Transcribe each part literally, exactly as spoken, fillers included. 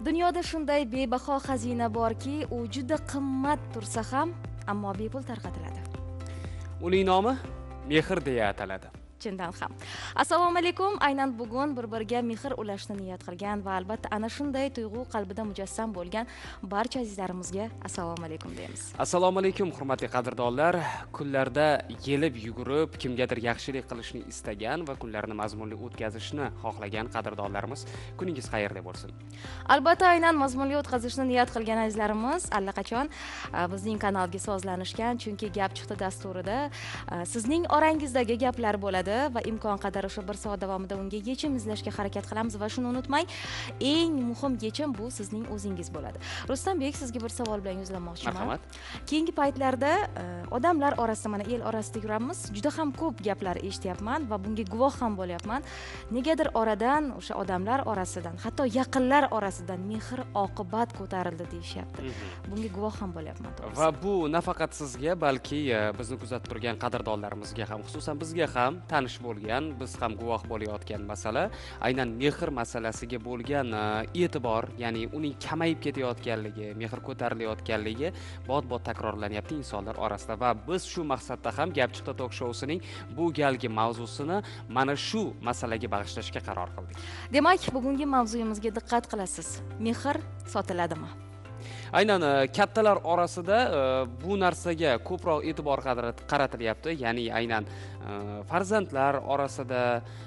Dunyoda shunday bebaho xazina borki, u juda qimmat tursa ham, ammo bepul tarqatiladi. Uning nomi mehr deya ataladi. Chindan ham. Assalomu alaykum. Aynan bugun bir-biriga mehr ulashni niyat qilgan va albatta ana shunday tuyg'u qalbida mujassam bo'lgan barcha azizlarimizga assalomu alaykum deymiz. Assalomu alaykum hurmatli qadrdonlar. Kunlarda yelib yugurib, kimgadir yaxshilik qilishni istagan va kunlarni mazmunli o'tkazishni xohlagan qadrdonlarimiz, kuningiz xayrli bo'lsin. Albatta aynan mazmunli o'tkazishni niyat qilgan azizlarimiz allaqachon bizning kanalga sozlanishgan, chunki gap chiqdi dasturida sizning orangizdagi gaplar bo'ladi va imkon qadar o'sha bir soat davomida unga yechim izlashga harakat qilamiz va shuni unutmang, eng muhim yechim bu sizning o'zingiz bo'ladi. Rustambek, sizga bir savol bilan yuzlanmoqchiman. Marhamat. Keyingi paytlarda odamlar orasida, mana el orasida yuramiz, juda ham ko'p gaplar eshityapman va bunga guvoh ham bo'lyapman. Negadir oradan, o'sha odamlar orasidan, hatto yaqinlar orasidan mehr oqibat ko'tarildi deyishyapti. Bunga guvoh ham bo'lyapman. Va bu nafaqat sizga, balki bizni kuzatib turgan qadrdonlarimizga ham, xususan bizga ham tanish bo'lgan, biz ham guvoh bo'layotgan masala aynan mehr masalasiga bo'lgan e'tibor, ya'ni uning kamayib ketayotganligi, mehr ko'tarilayotganligi bot-bot takrorlanyapti insonlar orasida va biz shu maqsadda ham Gap chiqdi tok shousining bu galgi mavzusini mana shu masalaga bag'ishlashga qaror qildik. Demak, bugungi mavzuyimizga diqqat qilasiz. Mehr sotiladimi? Aynan kattalar orasida bu narsaga ko'proq e'tibor qaratilyapti, ya'ni aynan farzandlar orasida,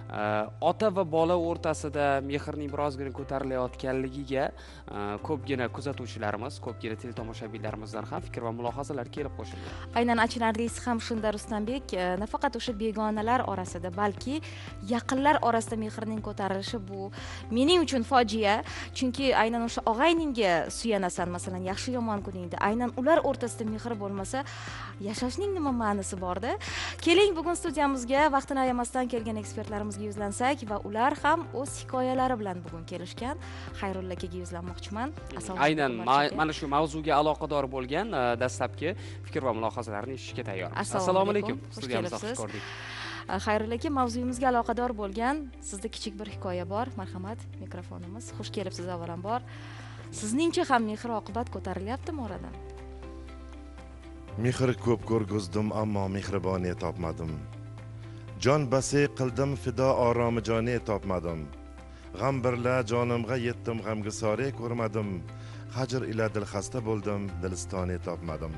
ota va bola o'rtasida mehrning birozgina ko'tarilayotganligiga ko'pgina kuzatuvchilarimiz, ko'pgina teletomoshabinlarimizdan ham fikr va mulohazalar kelib qo'shilgan. Aynan achinarlisi ham shunda Rustambek, nafaqat o'sha begonalar orasida, balki yaqinlar orasida mehrning ko'tarilishi bu mening uchun fojia, chunki aynan o'sha og'ayningga suyanasan, masalan, yaxshi yomon kuningda, aynan ular o'rtasida mehr bo'lmasa, yashashning nima ma'nosi borda? Keling, bugun studiyamizga vaqtini ayamasdan kelgan ekspertlarimizga yuzlansak va ular ham o'z hikoyalari bilan bugun kelishgan. Xayrulla akaga yuzlanmoqchiman. Aynan mana shu mavzuga aloqador bo'lgan dastlabki fikr va mulohazalarni eshitishga tayyormiz. Assalomu alaykum. Studiyamizga xush ko'rdik. Xayrulla aka, mavzuyimizga aloqador bo'lgan sizda kichik bir hikoya bor. Marhamat, mikrofonimiz. Xush kelibsiz avvalambor. Sizningcha ham mehr oqibat ko'tarilyaptimi oradan? Mehr ko'p ko'rgizdim, ammo mehriboniy topmadim. Jon basi qildim, fido oromi joni topmadim. G'am birla jonimga yetdim, g'amga sore ko'rmadim. Hajr ila dil xasta bo'ldim, dilistoni topmadim.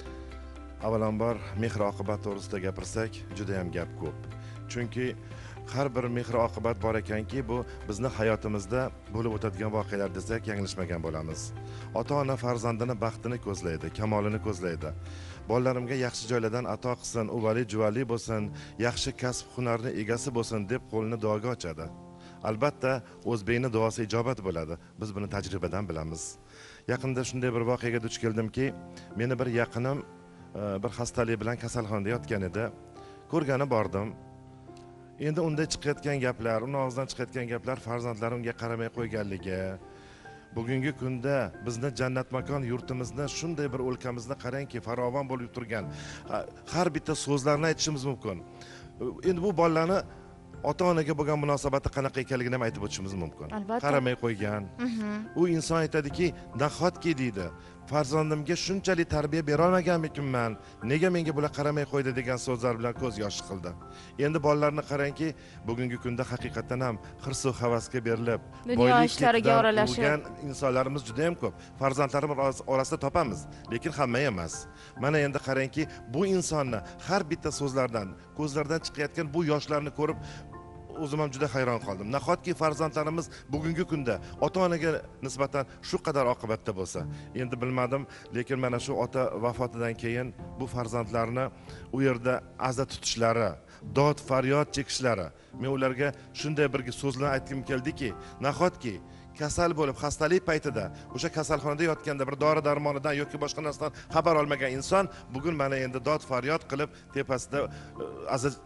Avvalambor mehr oqibat to'g'risida gapirsak, juda ham gap ko'p. Chunki har bir mehr oqibat bor ekanki, bu bizni hayotimizda bo'lib o'tadigan voqealar desak, yanglishmagan bo'lamiz. Ota-ona farzandini baxtini ko'zlaydi, kamolini ko'zlaydi. Bolalarimga yaxshi joylardan ato qilsin, uvali juvali bo'lsin, yaxshi kasb hunarni egasi bo'lsin deb qo'lini duoga ochadi. Albatta, o'zbekning duosi ijobat bo'ladi. Biz buni tajribadan bilamiz. Yaqinda shunday bir voqeaga duch keldimki, meni bir yaqinim bir xastalik bilan kasalxonada yotgan edi. Ko'rgani bordim. Endi unda chiqayotgan gaplar, uning og'zidan chiqayotgan gaplar farzandlarim unga qaramay qo'yganligi, bugungi kunda bizni jannat makon yurtimizni, shunday bir o'lkamizni qarangki, farovon bo'lib turgan har bitta so'zlarni aytishimiz mumkin. Endi bu bolalarni ota-onaga bo'lgan munosabati qanaqa ekanligini ham aytib o'tishimiz mumkin. Qaramay qo'ygan. U inson aytadiki, nahotki deydi, farzandimga shunchalik tarbiya bera olmaganmikinman, nega menga bular qaramay qo'ydi degan so'zlar bilan ko'z yoshi qildi. Endi bolalarni qarangki, bugungi kunda haqiqatan ham hirs va havasga berilib, dunyo ishlariga aralashgan insonlarimiz juda ham ko'p. Farzandlarimiz orasida topamiz, lekin hamma emas. Mana endi qarangki, bu insonni har bitta so'zlardan, ko'zlaridan chiqayotgan bu yoshlarni ko'rib o'zim ham juda hayron qoldim. Nahotki farzandlarimiz bugungi kunda ota-onaga nisbatan shu qadar oqibatda bo'lsa. Endi bilmadim, lekin mana shu ota vafotidan keyin bu farzandlarni u yerda aza tutishlari, dod faryod chekishlari, men ularga shunday bir so'zlar aytgim keldiki, nahotki kasal bo'lib xastalik paytida o'sha kasalxonada yotganda bir dori darmonidan yoki boshqa narsadan xabar olmagan inson bugun mana endi dod faryod qilib tepasida aza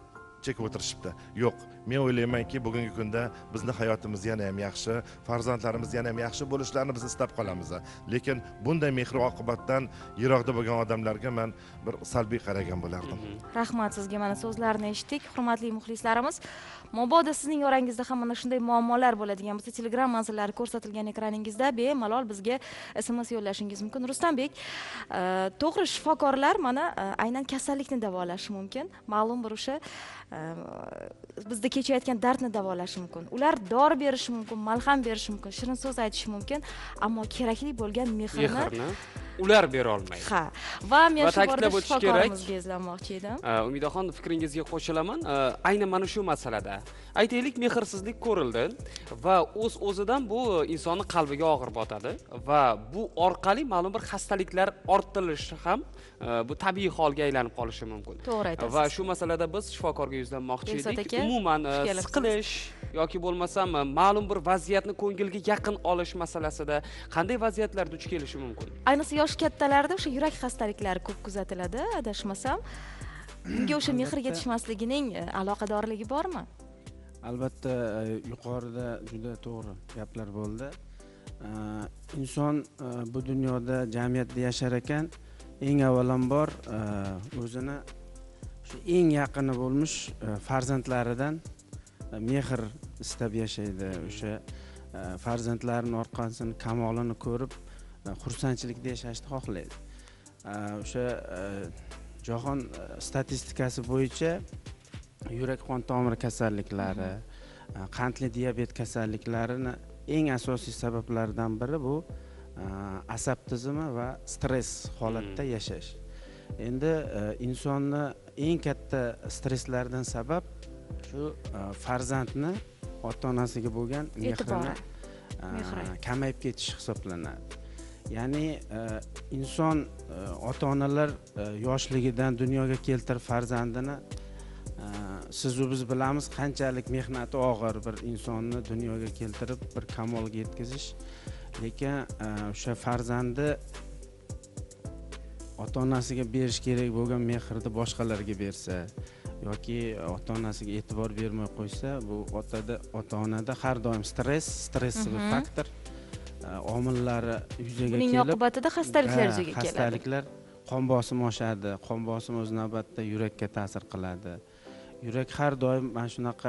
chekib o'tirishibdi. Yo'q, men o'ylaymanki, bugungi kunda bizni hayotimiz yana ham yaxshi, farzandlarimiz yana ham yaxshi bo'lishlarini biz istab qolamiz. Lekin bunday mehr oqibatdan yiroqda bo'lgan odamlarga men bir salbiy qaragan bo'lardim. Rahmat sizga, mana so'zlarni eshitdik. Hurmatli muxlislarimiz, mabodo sizning yorangizda ham mana shunday muammolar bo'ladigan bo'lsa, Telegram manzillari ko'rsatilgan ekraningizda bemalol bizga S M S yo'llashingiz mumkin. Ruslanbek, to'g'ri, shifokorlar mana aynan kasallikni davolashi mumkin. Ma'lum bir o'sha bizda kechayotgan dardni davolashi mumkin. Ular dori berishi mumkin, malham berishi mumkin, shirin so'z aytishi mumkin, ammo kerakli bo'lgan mehrni ular bera olmaydi. Ha, va men shu borada shifokorimizga izlanmoqchi edim. Umidaxon, fikringizga qo'shilaman. Aynan mana shu masalada aytaylik, mehrsizlik ko'rildi va o'z-o'zidan bu insonning qalbiga og'ir botadi va bu orqali ma'lum bir xastaliklar orttirishi ham bu tabiiy holga aylanib qolishi mumkin. To'g'ri aytasiz. Va shu masalada biz shifokorga yuzlanmoqchi edik. Umuman siqilish yoki bo'lmasam ma'lum bir vaziyatni ko'ngilga yaqin olish masalasida qanday vaziyatlar duch kelishi mumkin? Ayniqsa yosh kattalarda o'sha yurak xastaliklari ko'p kuzatiladi, adashmasam. Bunga o'sha mehr yetishmasligining aloqadorligi bormi? Albatta, yuqorida juda to'g'ri gaplar bo'ldi. Inson bu dunyoda, jamiyatda yashar ekan, eng avvalambor o'zini shu eng yaqini bo'lmish farzandlaridan mehr istab yashaydi. O'sha farzandlarining orqasini, kamolini ko'rib xursandchilikda yashashni xohlaydi. O'sha jahon statistikasi bo'yicha yurak qon tomiri kasalliklari, qandli diabet kasalliklarini eng asosiy sabablaridan biri bu asab tizimi va stress holatda yashash. Endi insonni eng katta stresslaridan sabab shu farzandni ota-onasiga bo'lgan mehrini kamayib ketishi hisoblanadi. Ya'ni inson ota-onalar yoshligidan dunyoga keltirib farzandini, siz u biz bilamiz qanchalik mehnati og'ir bir insonni dunyoga keltirib bir kamolga yetkazish, lekin o'sha farzandi ota-onasiga berish kerak bo'lgan mehrni boshqalarga bersa yoki ota-onasiga e'tibor bermay qo'ysa, bu otada, ota-onada har doim stress, stressiv faktor omillari yuzaga kelib, buning oqibatida xastaliklar yuzaga keladi. Xastaliklar, qon bosimi oshadi, qon bosimi o'z navbatida yurakka ta'sir qiladi. Yurak har doim mana shunaqa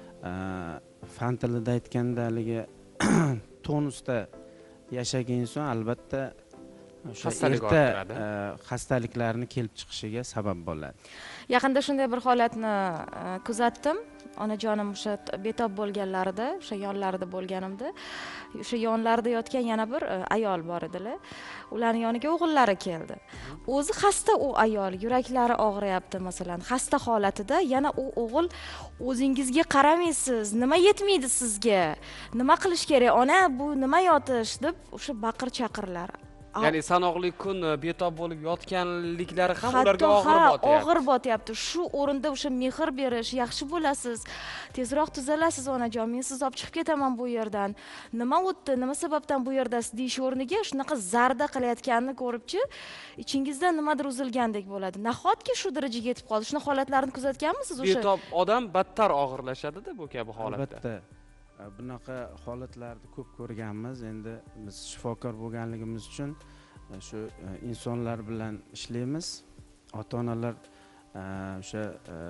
fan tilida aytganda haligi tonusda yashagan inson albatta o'sha erta xastaliklarni kelib chiqishiga sabab bo'ladi. Yaqinda shunday bir holatni kuzatdim. Onajonim o'sha betob bo'lganlarida, o'sha yonlarida bo'lganimda, o'sha yonlarida yotgan yana bir ayol bor edilar. Ularning yoniga o'g'illari keldi. O'zi xasta u ayol, yuraklari og'riyapti masalan. Xasta holatida yana u o'g'il o'zingizga qaramaysiz, nima yetmaydi sizga? Nima qilish kerak? Ona, bu nima yotish deb o'sha baqir-chaqirlar. Ya'ni sanoqli kun betob bo'lib yotganliklari ham ularga og'ir botyapti. Og'ir botyapti. Shu o'rinda o'sha mehr berish, yaxshi bo'lasiz, tezroq tuzalasiz onajon, men sizni olib chiqib ketaman bu yerdan. Nima o'tdi, nima sababdan bu yerdasiz deyish o'rniga shunaqa zarda qilayotganini ko'ribchi, ichingizda nimadir uzilgandek bo'ladi. Nahotki shu darajaga yetib qoldi. Shuna holatlarni kuzatganmisiz o'sha? Betob odam battar og'irlashadi-da bu kabi holatda. Albatta. Bunaqa holatlarni ko'p ko'rganmiz. Endi biz shifokor bo'lganligimiz uchun shu insonlar bilan ishlaymiz. Ota-onalar o'sha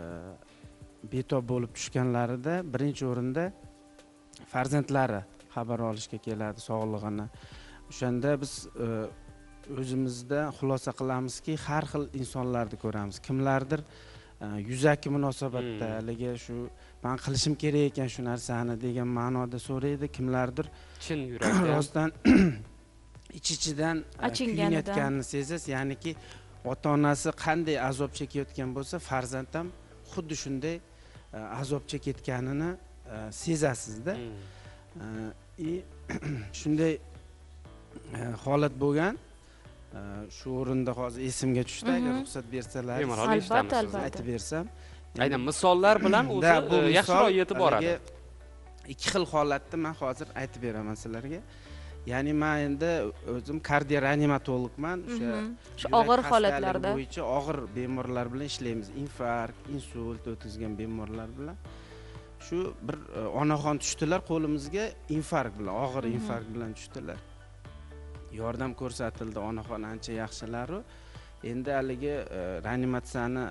betob bo'lib tushganlarida birinchi o'rinda farzandlari xabar olishga keladi sog'lig'ini. O'shanda biz o'zimizda xulosa qilamizki, har xil insonlarni ko'ramiz. Kimlardir yuzaki munosabatda haligi shu men qilishim kerak ekan shu narsani degan ma'noda so'raydi, kimlardir chin yurakdan rostdan ich-ichidan kuyinayotganini sezasiz, ya'niki ota-onasi qanday azob chekayotgan bo'lsa, farzand ham xuddi shunday azob chekayotganini sezasizda. И shunday holat bo'lgan. Shu o'rinda hozir esimga tushdi, agar ruxsat bersalaringiz, albatta, albatta aytib bersam. Aynan misollar bilan o'zi yaxshiroq yetib boradi. Ikki xil holatni men hozir aytib beraman sizlarga. Ya'ni men endi o'zim kardioreanimatologman. O'sha shu og'ir holatlarda bo'yicha og'ir bemorlar bilan ishlaymiz. Infarkt, insult o'tkazgan bemorlar bilan. Shu bir onaxon tushdilar qo'limizga infarkt bilan, og'ir infarkt bilan tushdilar. Yordam ko'rsatildi, onaxon ancha yaxshilar. Endi haligi reanimatsiyani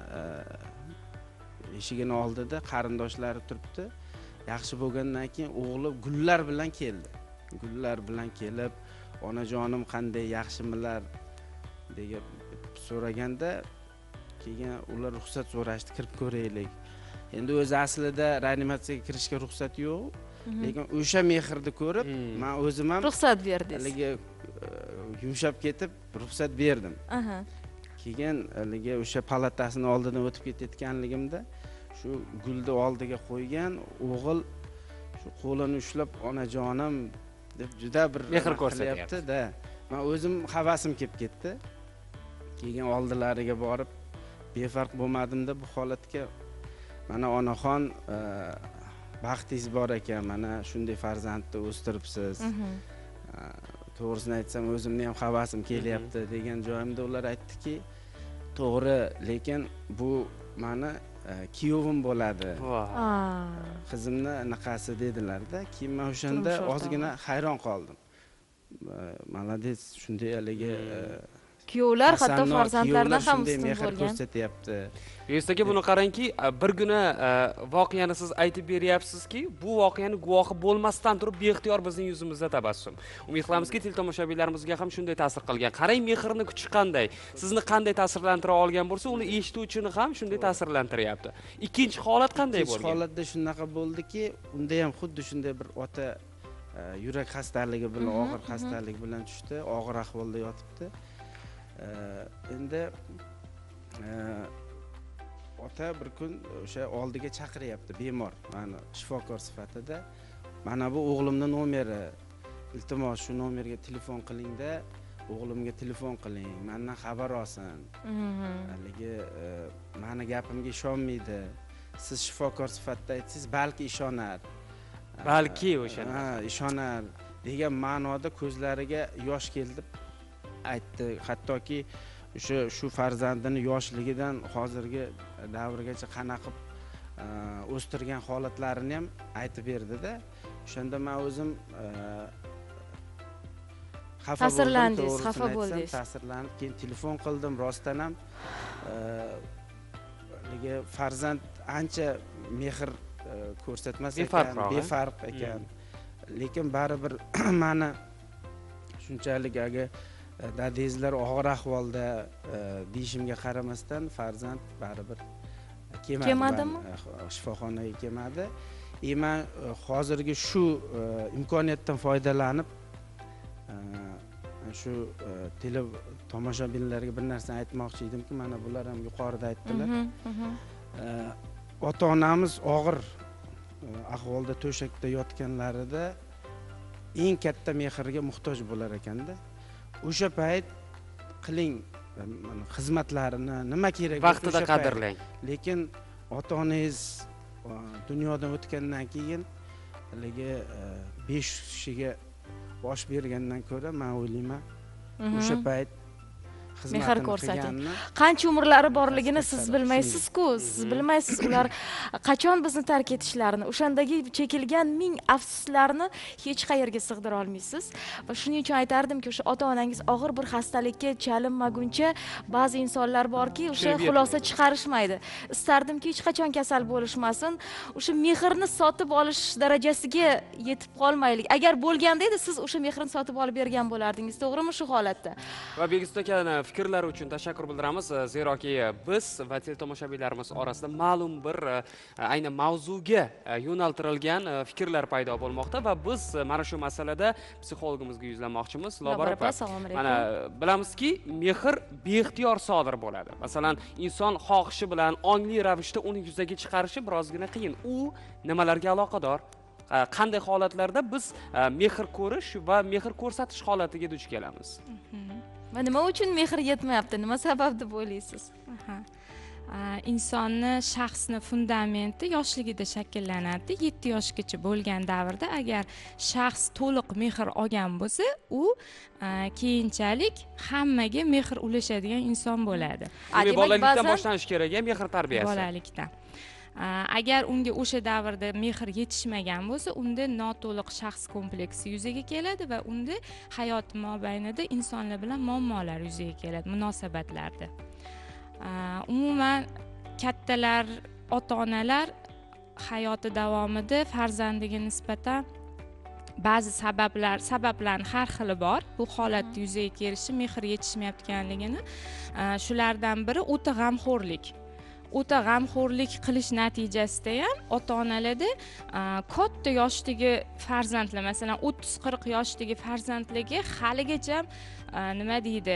eshigini oldida qarindoshlari turibdi. Yaxshi bo'lgandan keyin o'g'li gullar bilan keldi. Gullar bilan kelib, onajonim qanday, yaxshimilar degan so'raganda, keyin ular ruxsat so'rashdi, kirib ko'raylik. Endi o'zi aslida reanimatsiyaga kirishga ruxsat yo'q, lekin o'sha mehrni ko'rib, men o'zim ham ruxsat berdingiz. Haligi yumshab ketib, ruxsat berdim. Aha. Keyin haligi o'sha palatasini oldidan o'tib ketayotganligimda shu gulni oldiga qo'ygan o'g'il shu qo'lini ushlab, onajonim deb juda bir mehr ko'rsatyapti-da. Men o'zim havasim kelib ketdi. Keyin oldilariga borib, befarq bo'lmadim-da bu holatga. Mana onaxon, baxtingiz bor ekan, mana shunday farzandni o'stiribsiz. To'g'risini aytsam, o'zimning ham havasim kelyapti degan joyimda ular aytdiki, to'g'ri, lekin bu meni kuyovim bo'ladi. Qizimni anaqasi dedilar-da. Keyin men o'shanda ozgina hayron qoldim. Malades, shunday haligi kuyovlar hatto farzandlardan ham ustun mehr bo'lgan. ko'rsatyapti. Yusuf aka, buni qarangki, bir kuni voqeani siz aytib beryapsizki, bu voqeani guvohi bo'lmasdan turib beixtiyor bizning yuzimizda tabassum. Umid qilamizki, teletomashabinlarimizga ham shunday ta'sir qilgan. Qarang, mehrni kuchi qanday, sizni qanday ta'sirlantira olgan bo'lsa, uni eshituvchini ham shunday ta'sirlantiryapti. Ikkinchi holat qanday bo'lgan? Ikkinchi holatda shunaqa bo'ldiki, unda ham xuddi shunday bir ota yurak xastaligi bilan, og'ir xastalik bilan tushdi, og'ir ahvolda yotibdi. Endi ota bir kun o'sha oldiga chaqiryapti bemor, mani shifokor sifatida. Mana bu o'g'limning nomeri. Iltimos shu nomerga telefon qiling-da, o'g'limga telefon qiling, mendan xabar olsin. Haligi meni gapimga ishonmaydi. Siz shifokor sifatida aytsangiz, balki ishonar. Balki o'sha. Ha, ishonar degan ma'noda ko'zlariga yosh keldi. Aytdi, hattoki o'sha shu farzandini yoshligidan hozirgi davrgacha qanaqa o'stirgan holatlarini ham aytib berdi-da. O'shanda men o'zim xafa bo'ldim, ta'sirlandingiz, xafa bo'ldingiz. Ta'sirlanib, keyin telefon qildim, rostdan ham haligi farzand ancha mehr ko'rsatmas ekan, befarq ekan. Lekin baribir meni shunchalik aga dadangizlar og'ir ahvolda deyishimga qaramasdan farzand baribir kelmadi. Kelmadimi? Shifoxonaga kelmadi. E men hozirgi shu imkoniyatdan foydalanib shu tele tomoshabinlarga bir narsa aytmoqchi edimki, mana bular ham yuqorida aytdilar. Ota-onamiz og'ir ahvolda to'shakda yotganlarida eng katta mehrga muhtoj bo'lar ekanda. O'sha payt qiling xizmatlarini, nima kerak vaqtida qadrlang. Lekin ota-onangiz dunyodan o'tgandan keyin haligi besh kishiga bosh bergandan ko'ra men o'ylayman, o'sha payt mehr ko'rsating. Qancha umrlari borligini siz bilmaysiz-ku, siz bilmaysiz ular qachon bizni tark etishlarini, o'shandagi chekilgan ming afsuslarni hech qayerga sig'dira olmaysiz. Va shuning uchun aytardim-ki, o'sha ota-onangiz og'ir bir xastalikka chalinmaguncha ba'zi insonlar borki, o'sha xulosa chiqarishmaydi. Istardimki, hech qachon kasal bo'lishmasin, o'sha mehrni sotib olish darajasiga yetib qolmaylik. Agar bo'lganda edi, siz o'sha mehrni sotib olib bergan bo'lardingiz, to'g'rimi shu holatda? Va Begizod aka, fikrlari uchun tashakkur bildiramiz. Zeroki biz va teletomoshabinlarimiz orasida ma'lum bir aynan mavzuga yo'naltirilgan fikrlar paydo bo'lmoqda va biz mana shu masalada psixologimizga yuzlanmoqchimiz. Lobar opa, mana bilamizki, mehr beixtiyor sodir bo'ladi. Masalan, inson xohishi bilan ongli ravishda uni yuzaga chiqarishi birozgina qiyin. U nimalarga aloqador? Qanday holatlarda biz mehr ko'rish va mehr ko'rsatish holatiga duch kelamiz? Va nima uchun mehr yetmayapti? Nima sabab deb o'ylaysiz? insonni shaxsni fundamenti yoshligida shakllanadi. yetti yoshgacha bo'lgan davrda agar shaxs to'liq mehr olgan bo'lsa, u keyinchalik hammaga mehr ulashadigan inson bo'ladi. Demak, bolalikdan boshlanishi kerak ham mehr tarbiyasi. Bolalikdan. Agar unga o'sha davrda mehr yetishmagan bo'lsa, unda noto'liq shaxs kompleksi yuzaga keladi va unda hayot mobaynida insonlar bilan muammolar yuzaga keladi, munosabatlarda. Umuman kattalar, ota-onalar hayoti davomida farzandiga nisbatan ba'zi sabablar, sabablarning har xili bor. Bu holatda yuzaga kelishi mehr yetishmayotganligini, shulardan biri o'ta g'amxo'rlik. O'ta g'amxo'rlik qilish natijasida ham ota-onalarda katta yoshdagi farzandlar, masalan o'ttiz qirq yoshdagi farzandlarga haligacha nima deydi,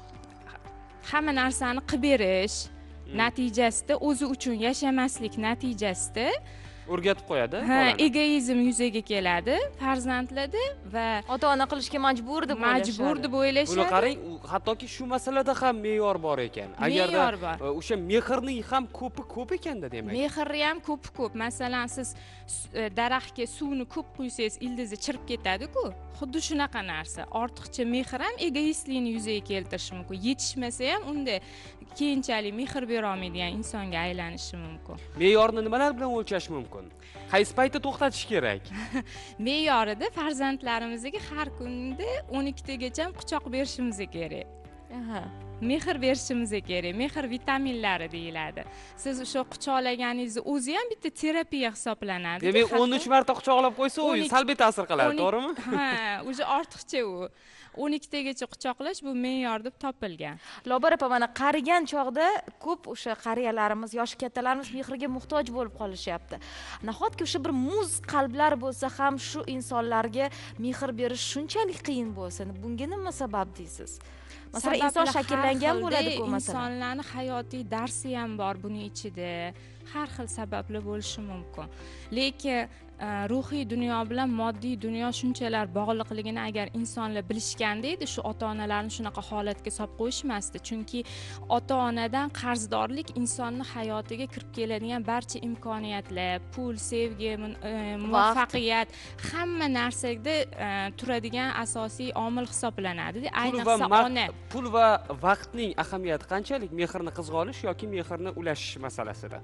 hamma narsani qilib berish natijasida, o'zi uchun yashamaslik natijasida o'rgatib qo'yadi. Ha, egoizm yuzaga keladi farzandlarda va ota-ona qilishga majbur deb o'ylashadi. Majbur deb o'ylashadi. Buni qarang, hattoki shu masalada ham me'yor bor ekan. Agarda o'sha mehrning ham ko'pi ko'p ekanda demak. Mehrni ham ko'pi ko'p. Masalan, siz daraxtga suvni ko'p quysangiz, ildizi chirib ketadi-ku. Xuddi shunaqa narsa. Ortiqcha mehr ham egoistlikni yuzaga keltirishi mumkin. Yetishmasa ham unda keyinchalik mehr bera olmaydigan insonga aylanishi mumkin. Me'yorni nimalar bilan o'lchash mumkin? Qaysi paytda to'xtatish kerak? Me'yorida farzandlarimizga har kunda o'n ikkitagacha quchoq berishimiz kerak. Aha. Mehr berishimiz kerak. Mehr vitaminlari deyiladi. Siz o'sha quchoqlaganingizni o'zi ham bitta terapiya hisoblanadi. Demak, o'n uch marta quchoqlab qo'ysa, u salbiy ta'sir qiladi, to'g'rimi? Ha, o'zi ortiqcha u. o'n ikkitagacha quchoqlash bu me'yor deb topilgan. Lobar opa, mana qarigan chog'da ko'p o'sha qariyalarimiz, yoshi kattalarimiz mehrga muhtoj bo'lib qolishyapti. Nahotki o'sha bir muz qalblar bo'lsa ham shu insonlarga mehr berish shunchalik qiyin bo'lsa, bunga nima sabab deysiz? Masalan, inson shakllangan bo'ladi-ku, masalan. Insonlarning hayotiy darsi ham bor buning ichida. Har xil sabablar bo'lishi mumkin. Lekin ruhiy dunyo bilan moddiy dunyo shunchalar bog'liqligini agar insonlar bilishganda edi, shu ota-onalarni shunaqa holatga solib qo'yishmasdi. Chunki ota-onadan qarzdorlik insonning hayotiga kirib keladigan barcha imkoniyatlar, pul, sevgi, muvaffaqiyat, hamma narsada turadigan asosiy omil hisoblanadi. Ayniqsa ona. Pul va vaqtning ahamiyati qanchalik mehrni qizg'onish yoki mehrni ulashish masalasida?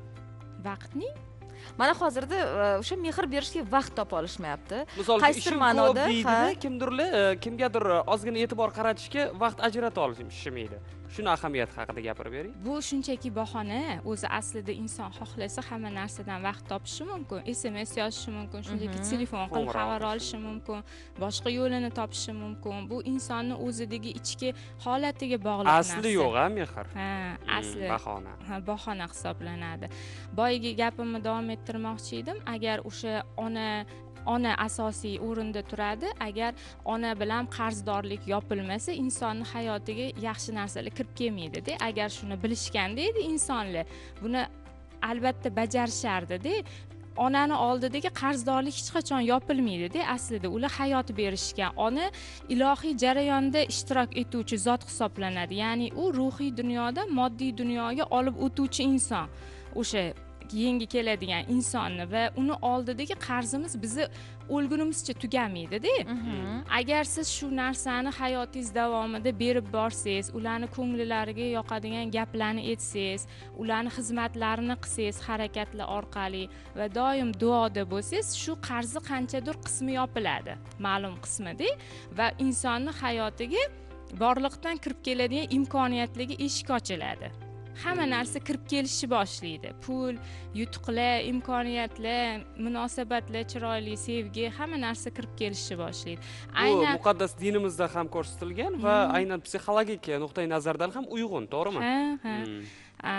Vaqtning mana hozirda o'sha mehr berishga vaqt topa olishmayapti. Qaysi ma'noda kimdirlar kimgadir ozgina e'tibor qaratishga vaqt ajrata olishmaydi. Shuni ahamiyati haqida gapirib bering. Bu shunchaki bahona. O'zi aslida inson xohlasa hamma narsadan vaqt topishi mumkin. S M S yozishi mumkin, shuningdek telefon qilib xabar olishi mumkin, boshqa yo'lini topishi mumkin. Bu insonning o'zidagi ichki holatiga bog'liq narsa. Asli yo'q-a mehr. Ha, asli bahona. Ha, bahona hisoblanadi. Boyagi gapimni davom ettirmoqchi edim. Agar o'sha ona ona asosiy o'rinda turadi. Agar ona bilan qarzdorlik yopilmasa, insonning hayotiga yaxshi narsalar kirib kelmaydi-da. Agar shuni bilishganda edi insonlar, buni albatta bajarishardi-da. Onani oldidagi qarzdorlik hech qachon yopilmaydi-da. Aslida ular hayot berishgan. Ona ilohiy jarayonda ishtirok etuvchi zot hisoblanadi. Ya'ni u ruhiy dunyodan moddiy dunyoga olib o'tuvchi inson. O'sha yangi keladigan insonni va uni oldidagi qarzimiz bizni o'lgunimizcha tugamaydi-da. Agar siz shu narsani hayotingiz davomida berib borsangiz, ularni ko'ngillariga yoqadigan gaplarni aytsangiz, ularni xizmatlarini qilsangiz harakatlar orqali va doim duoda bo'lsangiz, shu qarzi qanchadir qismi yopiladi, ma'lum qismida va insonning hayotiga borliqdan kirib keladigan imkoniyatlarga eshik ochiladi. Hamma narsa kirib kelishni boshlaydi. Pul, yutuqlar, imkoniyatlar, munosabatlar, chiroyli sevgi, hamma narsa kirib kelishni boshlaydi. Aynan bu muqaddas dinimizda ham ko'rsatilgan va aynan psixologik nuqtai nazardan ham uyg'un, to'g'rimi? Ha, ha.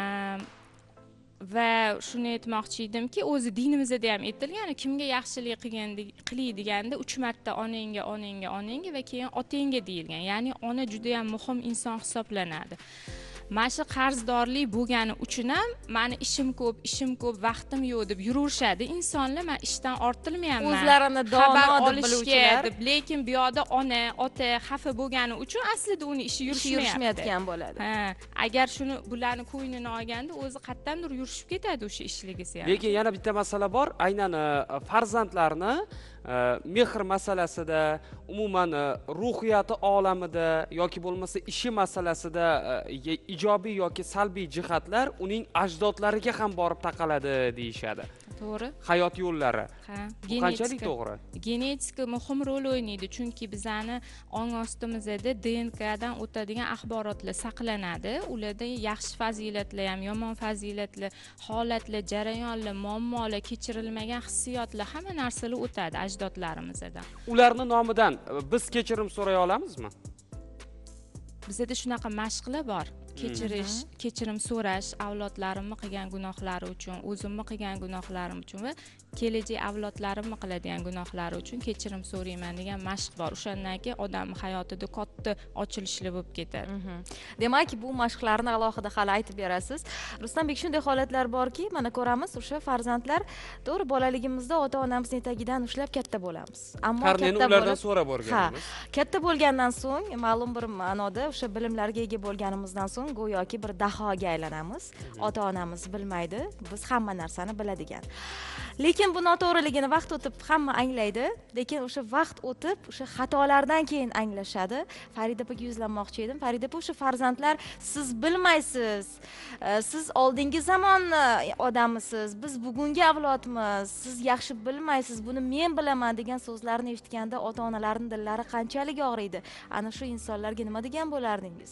Va shuni aytmoqchi edimki, o'zi dinimizda ham aytilgan, kimga yaxshilik qiladigan-da uch marta onangga, onangga, onangga va keyin otangga deyilgan. Ya'ni ona juda ham muhim inson hisoblanadi. mana shu qarzdorlik bo'lgani uchun ham mani ishim ko'p ishim ko'p vaqtim yo'q deb yuraverishadi insonlar. Men ishdan ortilmayapman, o'zlarini dono deb biluvchilar, deb, lekin bu yoqda ona ota xafa bo'lgani uchun aslida uni ishi yurishmayotgan bo'ladi. Ha, agar shuni bularni ko'nglini olganda o'zi qayerdandir yurishib ketadi o'sha ishligisi ham. Lekin yana bitta masala bor, aynan farzandlarni mehr masalasida, umuman ruhiyati olamida yoki bo'lmasa ishi masalasida ijobiy yoki salbiy jihatlar uning ajdodlariga ham borib taqaladi deyishadi. To'g'ri. Hayot yo'llari. Ha, bu qanchalik to'g'ri? Genetika muhim rol o'ynaydi, chunki bizani ong ostimizda D N K dan o'tadigan axborotlar saqlanadi. Ularda yaxshi fazilatlar ham, yomon fazilatlar, holatlar, jarayonlar, muammolar, kechirilmagan hissiyotlar, hamma narsalar o'tadi ajdodlarimizdan. Ularni nomidan biz kechirim so'ray olamizmi? Bizda shunaqa mashqlar bor. Kechirish, kechirim so'rash, avlodlarimni qilgan gunohlari uchun, o'zimni qilgan gunohlarim uchun va kelajak avlodlarimni qiladigan gunohlari uchun kechirim so'rayman degan mashq bor. O'shandan keyin odamning hayotida katta ochilishlar bo'lib ketadi. Demak, bu mashqlarni alohida hali aytib berasiz. Ruslanbek, shunday holatlar borki, mana ko'ramiz, o'sha farzandlar to'g'ri bolaligimizda ota-onamizning etagidan ushlab katta bo'lamiz. Ammo katta ulardan so'rab o'rganamiz. Ha, katta bo'lgandan so'ng, ma'lum bir ma'noda o'sha bilimlarga ega bo'lganimizdan so'ng go'yoki bir dahoga aylanamiz. Ota-onamiz bilmaydi, biz hamma narsani biladigan. Lekin bu noto'g'riligini vaqt o'tib hamma anglaydi, lekin o'sha vaqt o'tib, o'sha xatolardan keyin anglashadi. Farida opaga yuzlanmoqchi edim. Farida opa, o'sha farzandlar siz bilmaysiz. Siz oldingi zamon odamisiz, biz bugungi avlodmiz. Siz yaxshi bilmaysiz, buni men bilaman degan so'zlarni eshitganda ota-onalarning dillari qanchalik og'riydi. Ana shu insonlarga nima degan bo'lardingiz?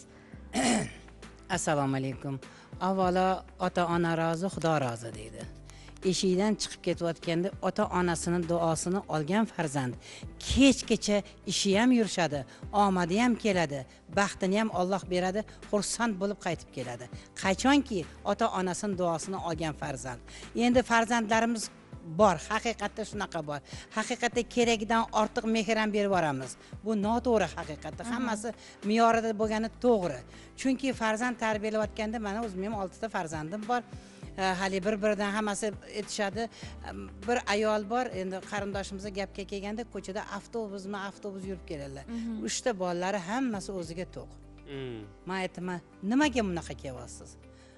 Assalomu alaykum. Avvalo ota-ona rozi, Xudo rozi deydi. Eshigidan chiqib ketayotganda ota-onasining duosini olgan farzand kechgacha ishi ham yurishadi, omadi ham keladi, baxtini ham Alloh beradi, xursand bo'lib qaytib keladi. Qachonki ota-onasining duosini olgan farzand. Endi farzandlarimiz bor, haqiqatda shunaqa bor. Haqiqatda keragidan ortiq mehr ham berib boramiz. Bu noto'g'ri haqiqatda. Hammasi me'yorida bo'lgani to'g'ri. Chunki farzand tarbiyalayotganda mana o'zim ham oltita farzandim bor. Hali bir-biridan hammasi aytishadi. Bir ayol bor, endi qarindoshimizga gapga kelganda ko'chada avtobusmi, avtobus yurib keladilar. Uchta bolalari hammasi o'ziga to'q. Men aytaman, nimaga bunaqa kelyapsiz?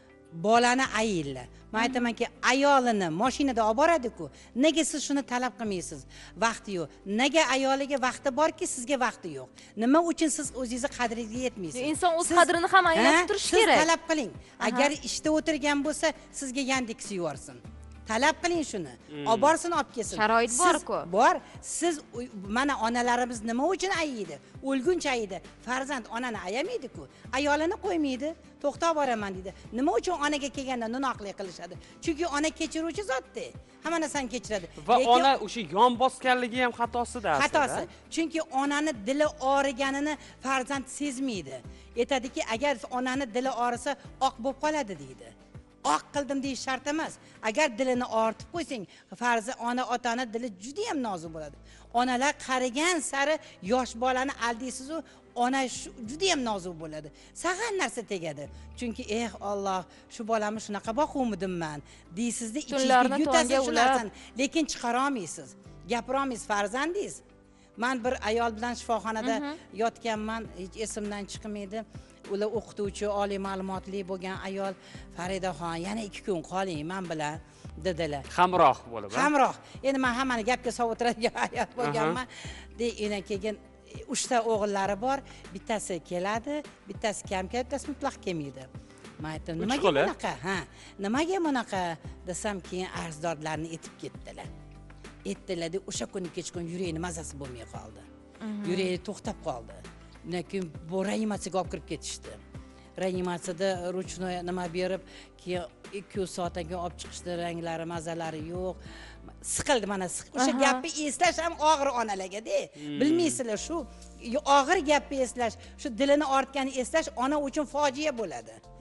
Bolani ayillar. Men aytamanki, ayolini mashinada olib boradi-ku, nega siz shuni talab qilmaysiz? Vaqti yo'q. Nega ayoliga vaqti borki, sizga vaqti yo'q? Nima uchun siz o'zingizni qadriga yetmaysiz? Inson o'z qadrini ham anglab turish kerak. Siz talab qiling. Agar ishda o'tirgan bo'lsa, sizga Yandex yuborsin. Talab qiling shuni. Olib borsin, olib kelsin. Sharoit bor-ku. Bor. Siz mana onalarimiz nima uchun ayiydi? O'lguncha ayiydi. Farzand onani ayamaydi-ku. Ayolini qo'ymaydi. To'xtab boraman deydi. Nima uchun onaga kelganda nonoqlik qilishadi? Chunki ona kechiruvchi zotda. Hamma narsani kechiradi. Va ona o'sha yon bosganligi ham xatosida aslida. Xatosi. Chunki onani dili og'riganini farzand sezmaydi. Aytadiki, agar onani dili og'risa, oq bo'lib qoladi deydi. Oq qildim deyish shart emas. Agar dilini ortib qo'ysang, farzi ona otani dili juda ham nozik bo'ladi. Onalar qarigan sari yosh bolani aldaysiz u ona juda ham nozik bo'ladi. Sag'an narsa tegadi. Chunki eh Alloh, shu bolamni shunaqa boquvmidim-man deysizda, ichingizga yutasiz shu narsani, lekin chiqara olmaysiz. Gapira olmaysiz farzandingiz. Men bir ayol bilan shifoxonada yotganman, hech esimdan chiqmaydi. Ular o'qituvchi, oliy ma'lumotli bo'lgan ayol, Faridaxon, yana ikki kun qoling men bilan dedilar. Hamroh bo'lib. Hamroh. Endi men hammani gapga sovutiradigan ayol bo'lganman. De, yana keyin uchta o'g'illari bor, bittasi keladi, bittasi kam keladi, bittasi mutlaq kelmaydi. Men aytdim, nimaga bunaqa? Ha, nimaga bunaqa desam, keyin arzdorlarni etib ketdilar. Etdilar-da, o'sha kuni kechqurun yuragini mazasi bo'lmay qoldi. Yuragi to'xtab qoldi. Lekin bu reanimatsiyaga olib kirib ketishdi. Reanimatsiyada ruchnoy nima berib, keyin ikki soatdan keyin olib chiqishdi, ranglari, mazalari yo'q. Siqildi mana, o'sha gapni eslash ham og'ir onalarga-da. Bilmaysizlar, shu og'ir gapni eslash, shu dilini ortgani eslash ona uchun fojia bo'ladi.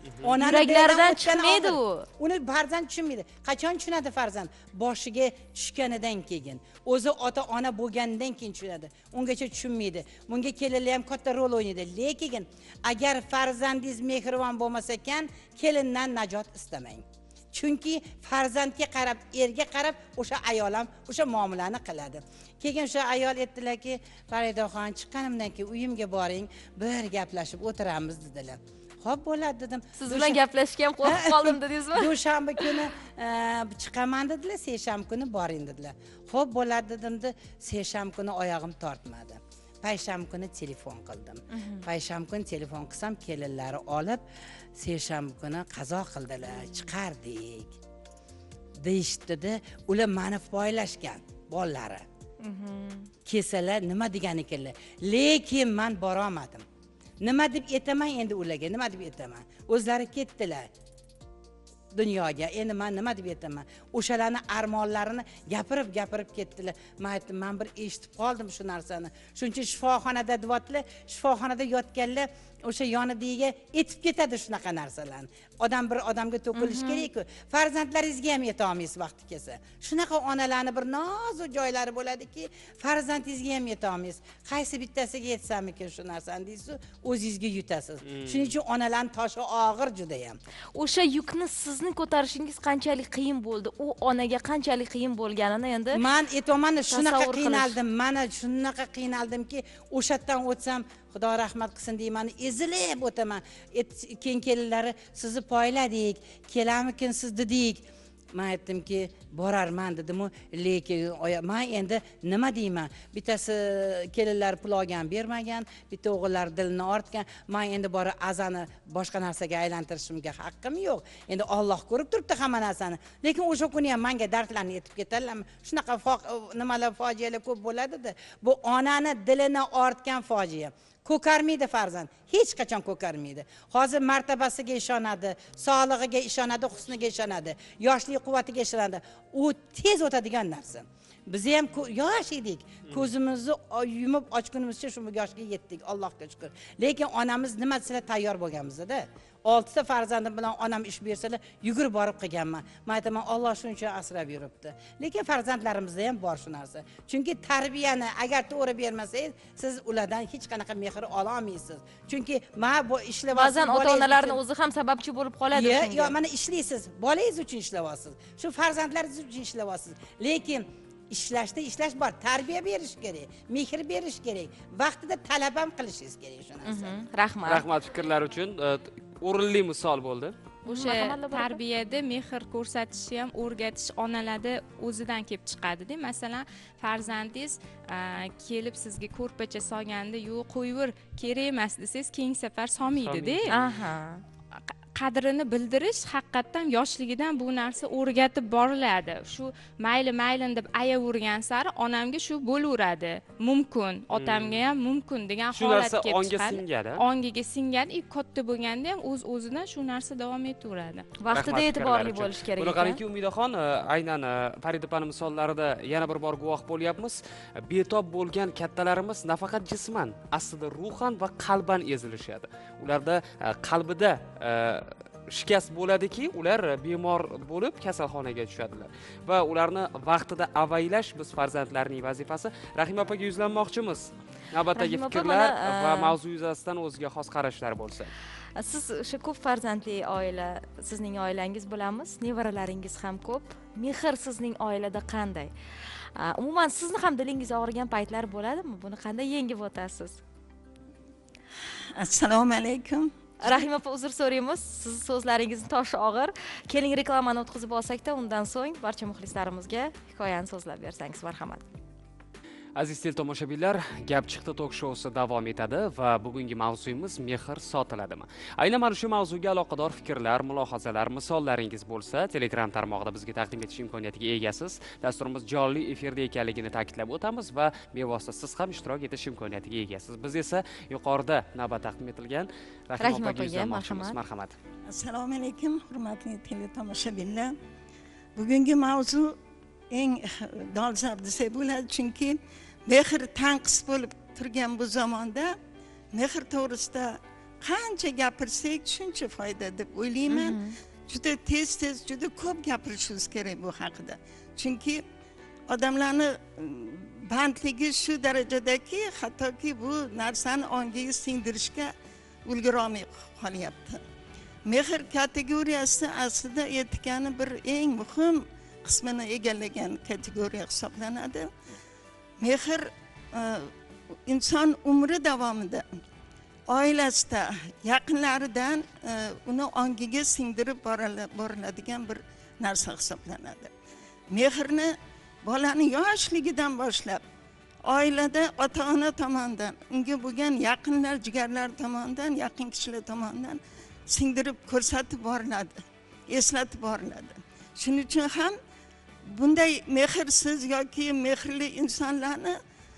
Onani Yuraklaridan belidan o'tgani chiqmaydi og'ir. u. Uni farzand tushunmaydi. Qachon tushunadi farzand? Boshiga tushganidan keyin. O'zi ota-ona bo'lganidan keyin tushunadi. Ungacha tushunmaydi. Bunga kelinlar ham katta rol o'ynaydi. Lekin agar farzandingiz mehribon bo'lmasa ekan, kelindan najot istamang. Chunki farzandga qarab, erga qarab o'sha ayol ham o'sha muomalani qiladi. Keyin o'sha ayol aytdilarki, Faridaxon chiqqanimdan keyin uyimga boring, bir gaplashib o'tiramiz dedilar. Xo'p bo'ladi dedim. Siz bilan gaplashishga ham qo'rqib qoldim dedingizmi? Dushanba kuni chiqaman dedilar, seshanba kuni boring dedilar. Xo'p bo'ladi dedim-da, seshanba kuni oyog'im tortmadi. Payshanba kuni telefon qildim. Payshanba kuni telefon qilsam, kelinlari olib, seshanba kuni qazo qildilar, chiqardik. Deyishdida, ular meni foylashgan bolalari. Kesalar nima degan ekanlar? Lekin men bora olmadim. Nima deb aytaman endi ularga? Nima deb aytaman? O'zlari ketdilar dunyoga. Endi men nima deb aytaman? O'shalarning armonlarini gapirib gapirib ketdilar. Men aytdim, men bir eshitib qoldim shu narsani. Shuncha shifoxonada deyotlar, shifoxonada yotganlar o'sha yonidiga etib ketadi shunaqa narsalarni. Odam bir odamga to'kilish kerak-ku. Farzandlaringizga ham yeta olmaysiz vaqti kelsa. Shunaqa onalarning bir nozik joylari bo'ladiki, farzandingizga ham yeta olmaysiz. Qaysi bittasiga yetsam ekan shu narsani deysiz, o'zingizga yutasiz. Shuning uchun onalarning toshi og'ir juda ham. O'sha yukni sizni ko'tarishingiz qanchalik qiyin bo'ldi? U onaga qanchalik qiyin bo'lganini endi men aytaman, shunaqa tasavvur qilish. qiynaldim. Mana shunaqa qiynaldimki, o'shatdan o'tsam, Xudo rahmat qilsin deyman, ezilib o'taman. Keyin kelinlari sizni poyladik, kelamikin siz dedik. Men aytdimki, borarman dedim, lekin men endi nima deyman? Bittasi kelinlar pul olgan, bermagan, bitta o'g'illar dilini ortgan. Men endi bora azani boshqa narsaga aylantirishimga haqqim yo'q. Endi Alloh ko'rib turibdi hamma narsani. Lekin o'sha kuni ham menga dardlarni aytib ketadilar. Shunaqa nimalar fojialar ko'p bo'ladi-da. Bu onani dilini ortgan fojia. Ko'karmaydi farzand, hech qachon ko'karmaydi. Hozir martabasiga ishonadi, sog'lig'iga ishonadi, husniga ishonadi, yoshlik quvvatiga ishonadi. U tez o'tadigan narsa. Biz ham yosh edik, ko'zimizni yumib ochgunimizcha shu yoshga yetdik, Allohga shukr. Lekin onamiz nima desalar tayyor bo'lganmiz-da. oltita farzandim bilan onam ish bersalar, yugurib borib qilganman. Men aytaman, Alloh shuncha asrab yuribdi. Lekin farzandlarimizda ham bor shu narsa. Chunki tarbiyani agar to'g'ri bermasangiz, siz ulardan hech qanaqa mehr ola olmaysiz. Chunki men bu ishlayapsiz. Ba'zan ota-onalarning o'zi ham sababchi bo'lib qoladi shunga. Yo'q, mana ishlaysiz, bolangiz uchun ishlayapsiz. Shu farzandlaringiz uchun ishlayapsiz. Lekin ishlashda ishlash bor, tarbiya berish kerak, mehr berish kerak, vaqtida talab ham qilishingiz kerak shu narsa. Rahmat. Rahmat fikrlar uchun. O'rinli misol bo'ldi. O'sha tarbiyada mehr ko'rsatishni ham o'rgatish onalarda o'zidan kelib chiqadi-da. Masalan, farzandingiz kelib sizga ko'rpacha solganda, "Yo'q, qo'yver, kerak emas" desangiz, keyingi safar solmaydi-da. Aha. Qadrini bildirish haqiqatan yoshligidan bu narsa o'rgatib boriladi. Shu mayli maylin deb ayavergan sari onamga shu bo'laveradi. Mumkin, otamga ham mumkin degan holat kelib chiqadi. Shu narsa onga singadi. Ongiga singadi, katta bo'lganda ham o'z-o'zidan shu narsa davom etaveradi. Vaqtida e'tiborli bo'lish kerak. Buni qarangki, Umidaxon, aynan Farida opaning misollarida yana bir bor guvoh bo'lyapmiz. Betob bo'lgan kattalarimiz nafaqat jisman, aslida ruhan va qalban ezilishadi. Ularda qalbida shikast bo'ladiki, ular bemor bo'lib kasalxonaga tushadilar va ularni vaqtida avaylash biz farzandlarning vazifasi. Rahima opaga yuzlanmoqchimiz. Navbatdagi fikrlar va mavzu yuzasidan o'ziga xos qarashlar bo'lsa. Siz o'sha ko'p farzandli oila, sizning oilangiz bilamiz, nevaralaringiz ham ko'p. Mehr sizning oilada qanday? Umuman sizni ham dilingiz og'rigan paytlar bo'ladimi? Buni qanday yengib o'tasiz? Assalomu alaykum. Rahima opa, uzr so'raymiz. Siz so'zlaringizni toshi og'ir. Keling reklamani o'tkazib olsak-da, undan so'ng barcha muxlislarimizga hikoyani so'zlab bersangiz, marhamat. Aziz teletomoshabinlar, Gap chiqdi tok-shousi davom etadi va bugungi mavzuyimiz mehr sotiladimi? Aynan mana shu mavzuga aloqador fikrlar, mulohazalar, misollaringiz bo'lsa, Telegram tarmog'ida bizga taqdim etish imkoniyatiga egasiz. Dasturimiz jonli efirda ekanligini ta'kidlab o'tamiz va bevosita siz ham ishtirok etish imkoniyatiga egasiz. Biz esa yuqorida navbat taqdim etilgan Rahima opaga yuzlanmoqchimiz. Marhamat. Assalomu alaykum, hurmatli teletomoshabinlar. Bugungi mavzu eng dolzarb desak bo'ladi, chunki mehr tanqis bo'lib turgan bu zamonda mehr to'g'risida qancha gapirsak shuncha foyda deb o'ylayman. Juda tez tez juda ko'p gapirishimiz kerak bu haqida. Chunki odamlarni bandligi shu darajadaki, hattoki bu narsani ongiga singdirishga ulgura olmay qolyapti. Mehr kategoriyasi aslida etikani bir eng muhim qismini egallagan kategoriya hisoblanadi. Mehr inson umri davomida oilasida, yaqinlaridan uni ongiga singdirib boriladigan bir narsa hisoblanadi. Mehrni bolani yoshligidan boshlab oilada ota-ona tomonidan, unga bo'lgan yaqinlar, jigarlar tomonidan, yaqin kishilar tomonidan singdirib ko'rsatib boriladi, eslatib boriladi. Shuning uchun ham bunday mehrsiz yoki mehrli insonlarni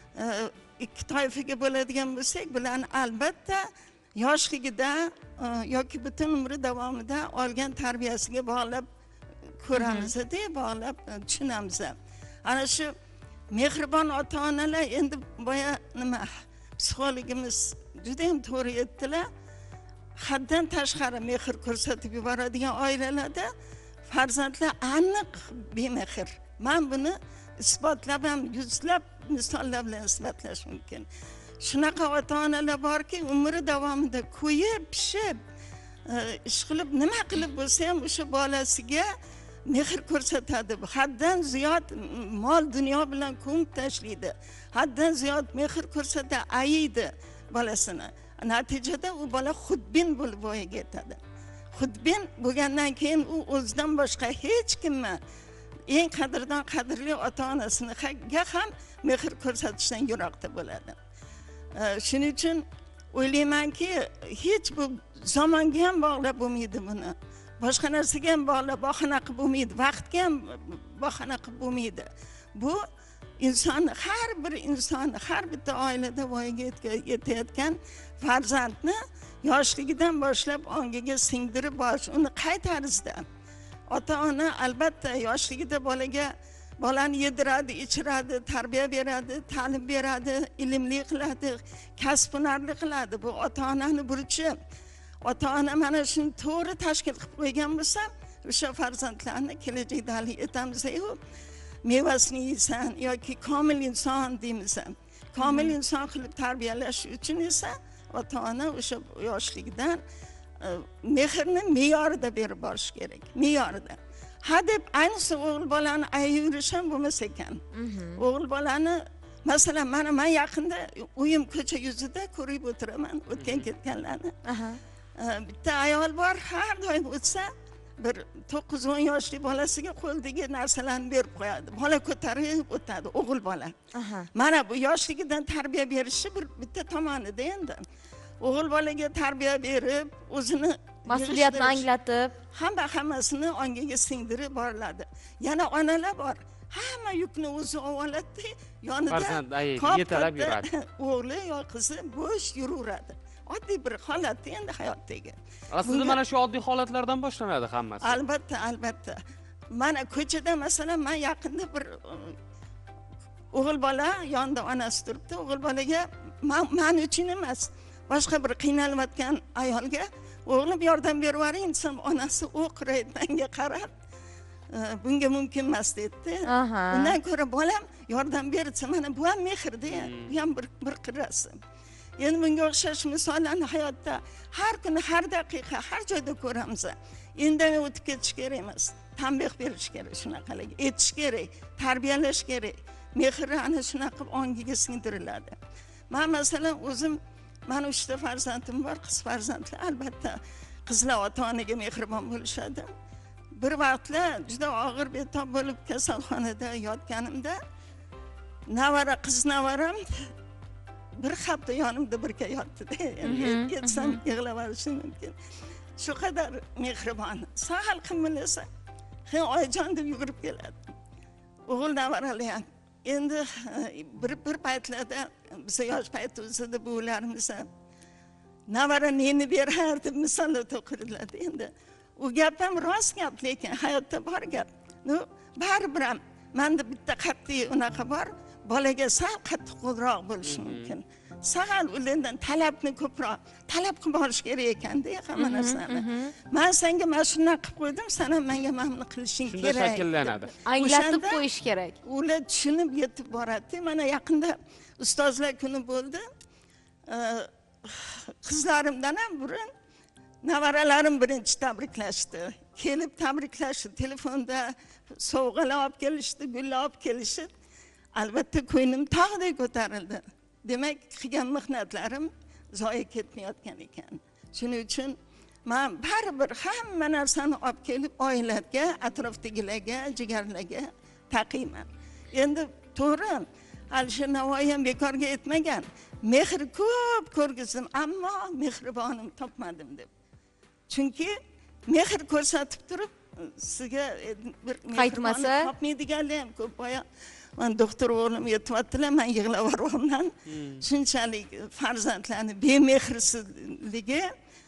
ikki toifaga bo'ladigan bo'lsak, bularni albatta yoshligida yoki butun umri davomida olgan tarbiyasiga bog'lab ko'ramiz-da, bog'lab tushunamiz. Ana shu mehribon ota-onalar endi boya nima psixologimiz juda ham to'g'ri aytdilar. Haddan tashqari mehr ko'rsatib yuboradigan oilalarda farzandlar aniq bemehr. Men buni isbotlab ham yuzlab misollar bilan isbotlash mumkin. Shunaqa ota-onalar borki, umri davomida ko'yib, pishib, ish qilib, nima qilib bo'lsa ham o'sha bolasiga mehr ko'rsatadi. Haddan ziyod mol dunyo bilan ko'mib tashlaydi. Haddan ziyod mehr ko'rsatadi, ayiydi bolasini. Natijada u bola xudbin bo'lib voyaga yetadi. Xudbin bo'lgandan keyin u o'zidan boshqa hech kimni, eng qadrdon qadrli ota-onasiga ham mehr ko'rsatishdan yiroqda bo'ladi. Shuning uchun o'ylaymanki, hech bu zamonga ham bog'lab bo'lmaydi buni. Boshqa narsaga ham bog'lab bahona qilib bo'lmaydi, vaqtga ham bahona qilib bo'lmaydi. Bu inson, har bir inson, har bitta oilada voyaga yetayotgan farzandni yoshligidan boshlab ongiga singdirib borish, uni qay tarzda? Ota-ona albatta yoshligida bolaga bolani yediradi, ichiradi, tarbiya beradi, ta'lim beradi, ilmli qiladi, kasb hunarli qiladi. Bu ota-onaning burchi. Ota-ona mana shuni to'g'ri tashkil qilib qo'ygan bo'lsa, o'sha farzandlarni kelajakda hali etamiz-ku, mevasini yeysan yoki komil inson deymiz. Komil inson qilib tarbiyalash uchun esa ota-ona o'sha yoshligidan mehrni me'yorida berib borish kerak, me'yorida. Ha deb ayniqsa o'g'il bolani ayirib yurish ham bo'lmas ekan. O'g'il bolani masalan mana men yaqinda uyim ko'cha yuzida ko'rib o'tiraman o'tgan ketganlarni. Bitta ayol bor, har doim o'tsa bir to'qqiz o'n yoshli bolasiga qo'ldagi narsalarni berib qo'yadi. Bola ko'tarib o'tadi, o'g'il bola. Mana bu yoshligidan tarbiya berishi bir bitta tomonida endi. O'g'il bolaga tarbiya berib, o'zini mas'uliyatni anglatib, hamma hammasini ongiga singdirib boriladi. Yana onalar bor. Hamma yukni o'zi oladi, yonida farzand yetalab yuradi. O'g'li yo qizi bo'sh yuraveradi. Oddiy bir holat endi hayotdagi. Aslida mana shu oddiy holatlardan boshlanadi hammasi. Albatta, albatta. Mana ko'chada masalan men yaqinda bir o'g'il bola yonida onasi turibdi. O'g'il bolaga men uchun emas, boshqa bir qiynalayotgan ayolga o'g'lim yordam berib yuboring desam, onasi o'qirayotganga qarab, bunga mumkin emas dedi. Undan ko'ra bolam yordam bersa, mana bu ham mehr-da, bu ham bir bir qirrasi. Endi bunga o'xshash misollarni hayotda har kuni, har daqiqa, har joyda ko'ramiz. Indamay o'tib ketish kerak emas. Tanbeh berish kerak, shunaqalarga etish kerak, tarbiyalash kerak. Mehr ana shunaqa ongiga singdiriladi. Men masalan o'zim, men uchta farzandim bor, qiz farzandlar. Albatta, qizlar ota-onaga mehribon bo'lishadi. Bir vaqtlar juda og'ir betob bo'lib kasalxonada yotganimda, navara qiz navaram bir hafta yonimda birga yotdi-da. Endi yetsam yig'lab olishim mumkin. Shu qadar mehribon. Sahal qimilasa, "Hey oyijon" deb yugurib keladi. O'g'il navaralar ham. Endi bir bir paytlarda biz yosh paytimizda bularimiz navara neni berar deb misollar to'qirdilar endi. U gap ham rost gap, lekin hayotda bor gap. Nu baribir ham menda bitta qat'iy unaqa bor. Bolaga sal qattiq qo'lroq bo'lishi mumkin. sal ulardan talabni ko'proq talab qilib olish kerak ekanda hamma narsani. Men senga mana shunday qilib qo'ydim, sen ham menga mana buni qilishing shunda kerak. shakllanadi. Anglatib qo'yish kerak. Ular tushunib yetib boradi. Mana yaqinda ustozlar kuni bo'ldi. Qizlarimdan ham burun nevaralarim birinchi tabriklashdi. Kelib tabriklashdi. Telefonda sovg'alar olib kelishdi, gullar olib kelishdi. Albatta ko'nglim tog'dek ko'tarildi. Demak, qilgan mehnatlarim zoya ketmayotgan ekan. Shuning uchun men baribir hamma narsani olib kelib oilaga, atrofdagilarga, jigarlarga taqiyman. Endi to'g'ri, Alisher Navoiy ham bekorga aytmagan. Mehr ko'p ko'rgizdim, ammo mehribonim topmadim deb. Chunki mehr ko'rsatib turib, sizga bir qaytmasa topmaydiganlar ham ko'p. Boya men doktor o'g'lim yetyaptilar, men yig'lab yuboryapman. Shunchalik farzandlarni bemehrligi,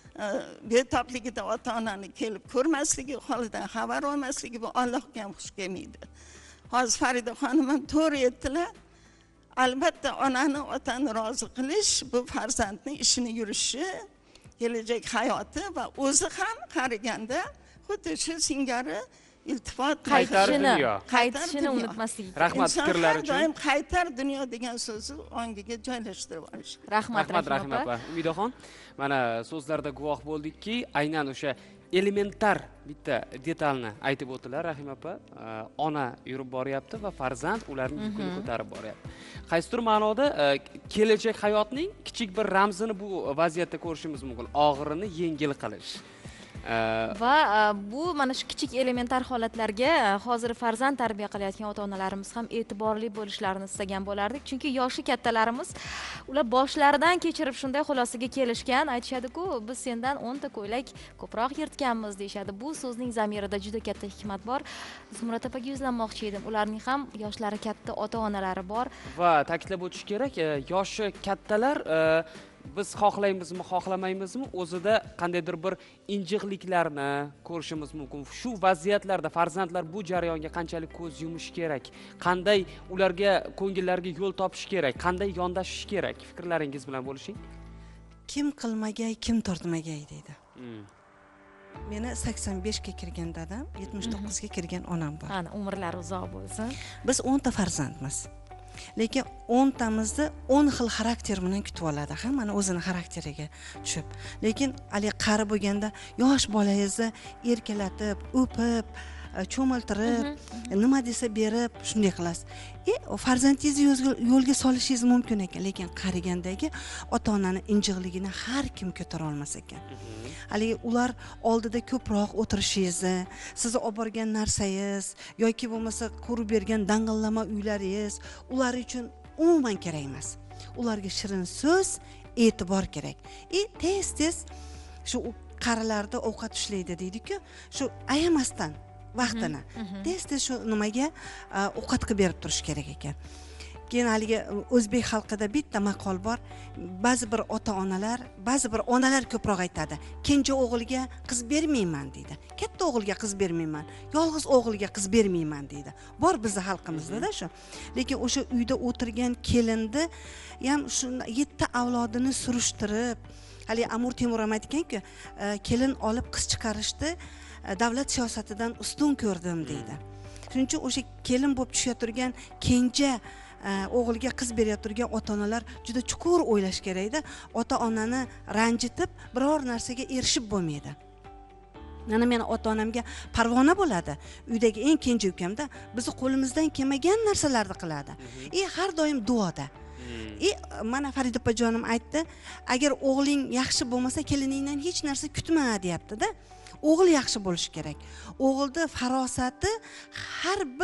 betobligida ota-onani kelib ko'rmasligi, holidan xabar olmasligi bu Allohga ham xush kelmaydi. Hozir Farida xonim ham to'g'ri aytdilar. Albatta onani, otani rozi qilish bu farzandning ishini yurishi, kelajak hayoti va o'zi ham qariganda xuddi shu singari iltifot qaytishini, dunyo. qaytishini unutmaslik. Rahmat fikrlar uchun. Doim qaytar dunyo degan so'zni ongiga joylashtirib olish. Rahmat, Rahmat Rahim opa. Umidaxon, mana so'zlarda guvoh bo'ldikki, aynan o'sha elementar bitta detalni aytib o'tdilar Rahim opa. Ona yurib boryapti va farzand ularning yukini ko'tarib boryapti. Qaysidir ma'noda kelajak hayotning kichik bir ramzini bu vaziyatda ko'rishimiz mumkin. Og'irini yengil qilish. Va bu mana shu kichik elementar holatlarga hozir farzand tarbiya qilayotgan ota-onalarimiz ham e'tiborli bo'lishlarini istagan bo'lardik. Chunki yoshi kattalarimiz ular boshlaridan kechirib shunday xulosaga kelishgan, aytishadi-ku, biz sendan o'nta ko'ylak ko'proq yirtganmiz deyshadi. Bu so'zning zamirida juda katta hikmat bor. Zumrad opaga yuzlanmoqchi edim. Ularning ham yoshlari katta ota-onalari bor. Va ta'kidlab o'tish kerak, yoshi kattalar biz xohlaymizmi, xohlamaymizmi, o'zida qandaydir bir injiqliklarni ko'rishimiz mumkin. Shu vaziyatlarda farzandlar bu jarayonga qanchalik ko'z yumish kerak, qanday ularga ko'ngillariga yo'l topish kerak, qanday yondashish kerak? Fikrlaringiz bilan bo'lishing. Kim qilmagay, kim tortmagay deydi. Meni sakson beshga kirgan dadam, yetmish to'qqizga kirgan onam bor. Ana, umrlari uzoq bo'lsin. Biz o'nta farzandmiz. Lekin o'ntamizni o'n xil xarakter bilan kutib oladi, hammani o'zini xarakteriga tushib. Lekin ali qari bo'lganda yosh bolangizni erkalatib, o'pib, cho'miltirib, nima desa berib, shunday qilasiz. E, farzandingizni yo'lga solishingiz mumkin ekan, lekin qarigandagi ota-onani injiqligini har kim ko'tara olmas ekan. Haligi ular oldida ko'proq o'tirishingizni, sizni olib borgan narsangiz yoki bo'lmasa qurib bergan dang'illama uylaringiz ular uchun umuman kerak emas. Ularga shirin so'z, e'tibor kerak. E, tez-tez shu qarilarda ovqat ushlaydi deydi-ku, shu ayamasdan vaqtini tez-tez shu nimaga ovqat qilib berib turish kerak ekan. Keyin haligi o'zbek xalqida bitta maqol bor. Ba'zi bir ota-onalar, ba'zi bir onalar ko'proq aytadi. Kenja o'g'ilga qiz bermayman deydi. Katta o'g'ilga qiz bermayman, yolg'iz o'g'ilga qiz bermayman deydi. Bor bizning xalqimizda shu. Lekin o'sha uyda o'tirgan kelinni ham shu yetti avlodini surishtirib, hali Amir Temur ham aytgan-ku, kelin olib qiz chiqarishdi, davlat siyosatidan ustun ko'rdim deydi. Shuning uchun o'sha kelin bo'lib tushib turgan kenja o'g'ilga qiz berayotgan ota-onalar juda chuqur o'ylash kerakda. Ota-onani ranjitib biror narsaga erishib bo'lmaydi. Mana meni ota-onamga parvona bo'ladi. Uydagi eng kenja ukamda bizni qo'limizdan kelmagan narsalarni qiladi. E har doim duoda. E mana Farida opajonim aytdi, agar o'g'ling yaxshi bo'lmasa, keliningdan hech narsa kutma, deyapti-da. O'g'il yaxshi bo'lishi kerak. O'g'ilning farosati har bir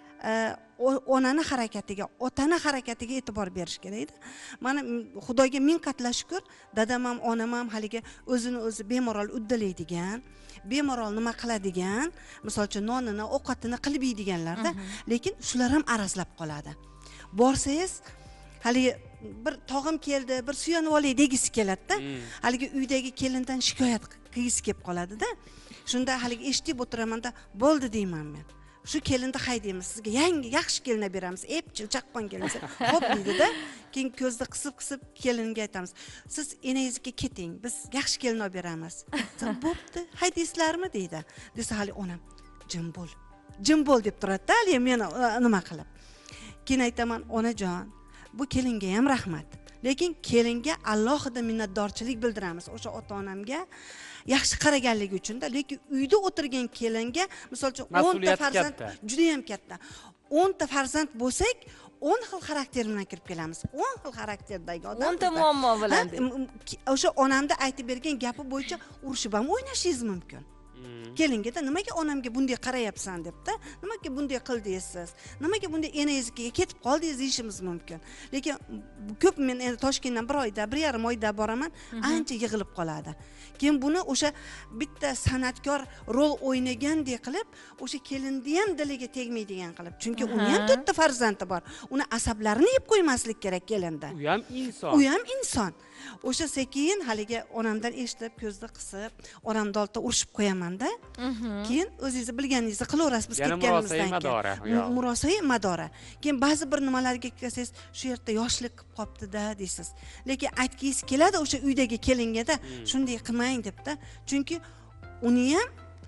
onani harakatiga, otani harakatiga e'tibor berish kerak-da. Mana Xudoga ming qatla shukr, dadam ham, onam ham haliga o'zini o'zi bemalol uddalaydigan, bemalol nima qiladigan, masalan, nonini, ovqatini qilib yeydiganlarda, lekin shular ham arazlab qoladi. Borsangiz, haligi bir tog'im keldi, bir suyanib olay degisi keladi-da. Haligi uydagi kelindan shikoyat qilgisi kelib qoladi-da. Shunda haligi eshitib o'tiramanda, bo'ldi deyman men. shu kelinni haydaymiz, sizga yangi yaxshi kelin beramiz, epchil chaqqon kelin. Xo'p deydi-da, keyin ko'zni qisib-qisib kelinga aytamiz, siz enangizga keting, biz yaxshi kelin olib beramiz. Bo'pti, haydaysizlarmi deydi. Desa hali onam jim bo'l. Jim bo'l deb turadi-da, hali meni nima qilib. Keyin aytaman, onajon, bu kelinga ham rahmat. Lekin kelinga alohida minnatdorchilik bildiramiz o'sha ota-onamga yaxshi qaraganligi uchun-da, lekin uyda o'tirgan kelinga, misol uchun o'n ta farzand juda ham katta. o'n ta farzand bo'lsak, o'n xil xarakter bilan kirib kelamiz. o'n xil xarakterdagi odam. o'n ta muammo bilan. O'sha onamda aytib bergan gapi bo'yicha urushib ham o'ynashingiz mumkin. Kelinga-da nimaga onamga bunday qarayapsan debda, nimaga bunday qildingiz? Nimaga bunday enangizga ketib qoldingiz deyishimiz mumkin. Lekin ko'p men endi Toshkentdan bir oyda, bir yarim oyda boraman, ancha yig'ilib qoladi. Keyin buni o'sha bitta san'atkor rol o'ynagandek qilib, o'sha kelinni ham diliga tegmaydigan qilib. Chunki uni ham to'rtta farzandi bor. Uni asablarini yeb qo'ymaslik kerak kelinda. U ham inson. U ham inson. O'sha sekin haliga onamdan eshitib, ko'zni qisib, onamni oldida urishib qo'yaman-da. Keyin o'zingiz bilganingizni qilaverasiz biz ketganimizdan keyin. Murosai madora. Keyin ba'zi bir nimalarga kelsangiz, shu yerda yoshlik qilib qopti-da deysiz. Lekin aytgingiz keladi o'sha uydagi kelinga-da, shunday qilmang debda. Chunki uni ham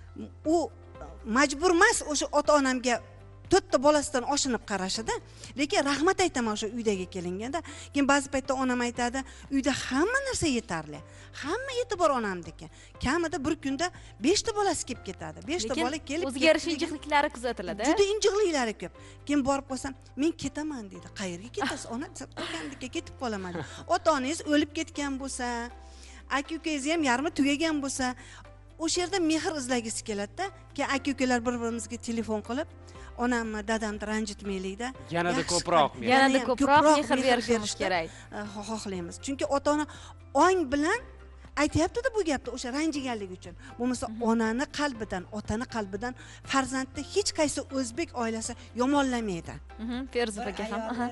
u majbur emas o'sha ota-onamga to'rtta bolasidan oshinib qarashida, lekin rahmat aytaman o'sha uydagi kelinganda. Keyin ba'zi paytda onam aytadi, uyda hamma narsa yetarli. Hamma yetib bor onamniki. Kamida bir kunda besh ta bolasi kelib ketadi. besh ta bola kelib o'zgarish injiqliklari kuzatiladi. Juda injiqliklari ko'p. Keyin borib qolsam, men ketaman deydi. Qayerga ketasiz? Ona qolgandika ketib qolaman. Ota-onangiz o'lib ketgan bo'lsa, aka-ukangiz ham yarmi tugagan bo'lsa, o'sha yerda mehr izlagisi keladi-da. Keyin aka-ukalar bir-birimizga telefon qilib, onamni dadamni ranjitmaylikda. Yanada ko'proq, yanada ko'proq mehr berishimiz kerak. Xohlaymiz. Chunki ota-ona ong bilan aytayapti-da bu gapni o'sha ranjiganligi uchun. Bo'lmasa onani qalbidan, otani qalbidan farzandni hech qaysi o'zbek oilasi yomonlamaydi. Feruz aka ham.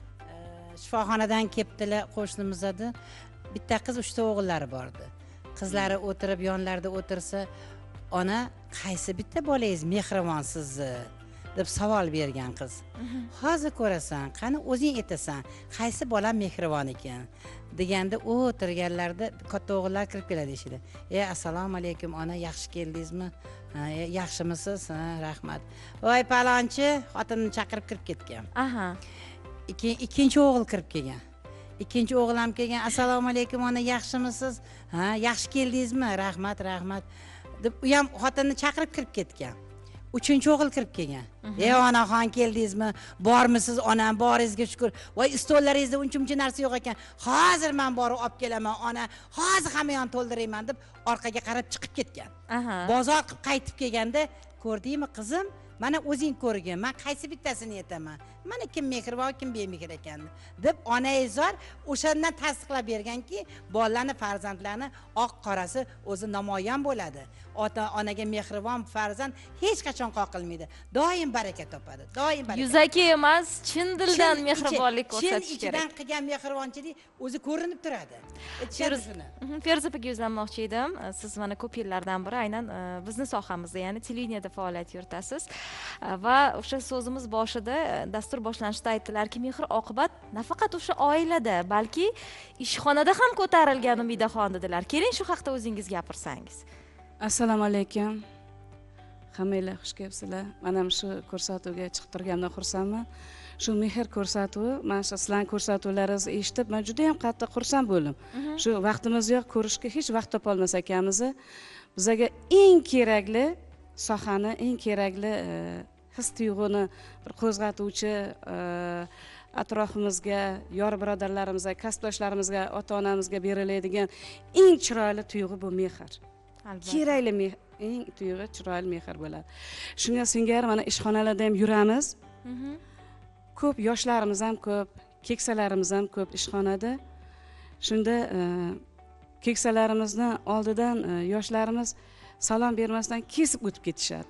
Shifoxonadan kelibdilar qo'shnimizda. Bitta qiz, uchta o'g'illari bordi. Qizlari o'tirib yonlarida o'tirsa, ona qaysi bitta bolangiz mehribonsiz deb savol bergan qiz. Hozir ko'rasan, qani o'zing aytasan, qaysi bola mehribon ekan deganda o'tirganlarda katta o'g'illar kirib keladi ishida. "Ey, assalomu alaykum ona, yaxshi keldingizmi? Ha, yaxshimisiz? Ha, rahmat. Voy palonchi", xotinini chaqirib kirib ketgan. Aha. Ikkinchi o'g'il kirib kelgan. Ikkinchi o'g'il ham kelgan. "Assalomu alaykum ona, yaxshimisiz? Ha, yaxshi keldingizmi? Rahmat, rahmat" deb u ham xotinini chaqirib kirib ketgan. Uchinchi o'g'il kirib kelgan. "Ey onaxon, keldingizmi? Bormisiz onam? Boringizga shukr. Voy, stollaringizda uncha-muncha narsa yo'q ekan. Hozir men borib olib kelaman ona. Hozir hamma yon to'ldirayman" deb orqaga qarab chiqib ketgan. Bozor qilib qaytib kelganda, "Ko'rdingmi qizim? Mana o'zing ko'rgin. Men qaysi bittasini aytaman? Mana kim mehribon, kim bemehr ekan" deb onaizor o'shandan tasdiqlab berganki, bolalarni, farzandlarni oq qorasi o'zi namoyon bo'ladi. Ota-onaga mehribon farzand hech qachon qoqilmaydi. Doim baraka topadi. Doim baraka. Yuzaki emas, chin dildan mehribonlik ko'rsatish Chin kerak. ichidan qilgan mehribonchilik o'zi ko'rinib turadi. Feruz Feruz opaga yuzlanmoqchi edim. Siz mana ko'p yillardan beri aynan bizni sohamizda, ya'ni televideniyada faoliyat yuritasiz. Va o'sha so'zimiz boshida, dastur boshlanishida aytdilarki, mehr oqibat nafaqat o'sha oilada, balki ishxonada ham ko'tarilgan Umidaxon dedilar. Keling, shu haqda o'zingiz gapirsangiz. Assalomu alaykum. Hammanglar xush kelibsizlar. Mana shu ko'rsatuvga chiqib turganimdan xursandman. Shu mehr ko'rsatuvi, mana shu sizlarning ko'rsatuvlaringizni eshitib, men juda ham qattiq xursand bo'ldim. Shu vaqtimiz yo'q, ko'rishga hech vaqt topa olmas ekanmiz. Bizga eng kerakli sohani, eng kerakli his tuyg'uni bir qo'zg'atuvchi atrofimizga, yor birodarlarimizga, kasbdoshlarimizga, ota-onamizga beriladigan eng chiroyli tuyg'u bu mehr. Kerakli mehr, eng tuyg'u chiroyli mehr bo'ladi. Shunga singari mana ishxonalarda ham yuramiz. Ko'p yoshlarimiz ham ko'p, keksalarimiz ham ko'p ishxonada. Shunda keksalarimizni oldidan yoshlarimiz salom bermasdan kesib o'tib ketishadi.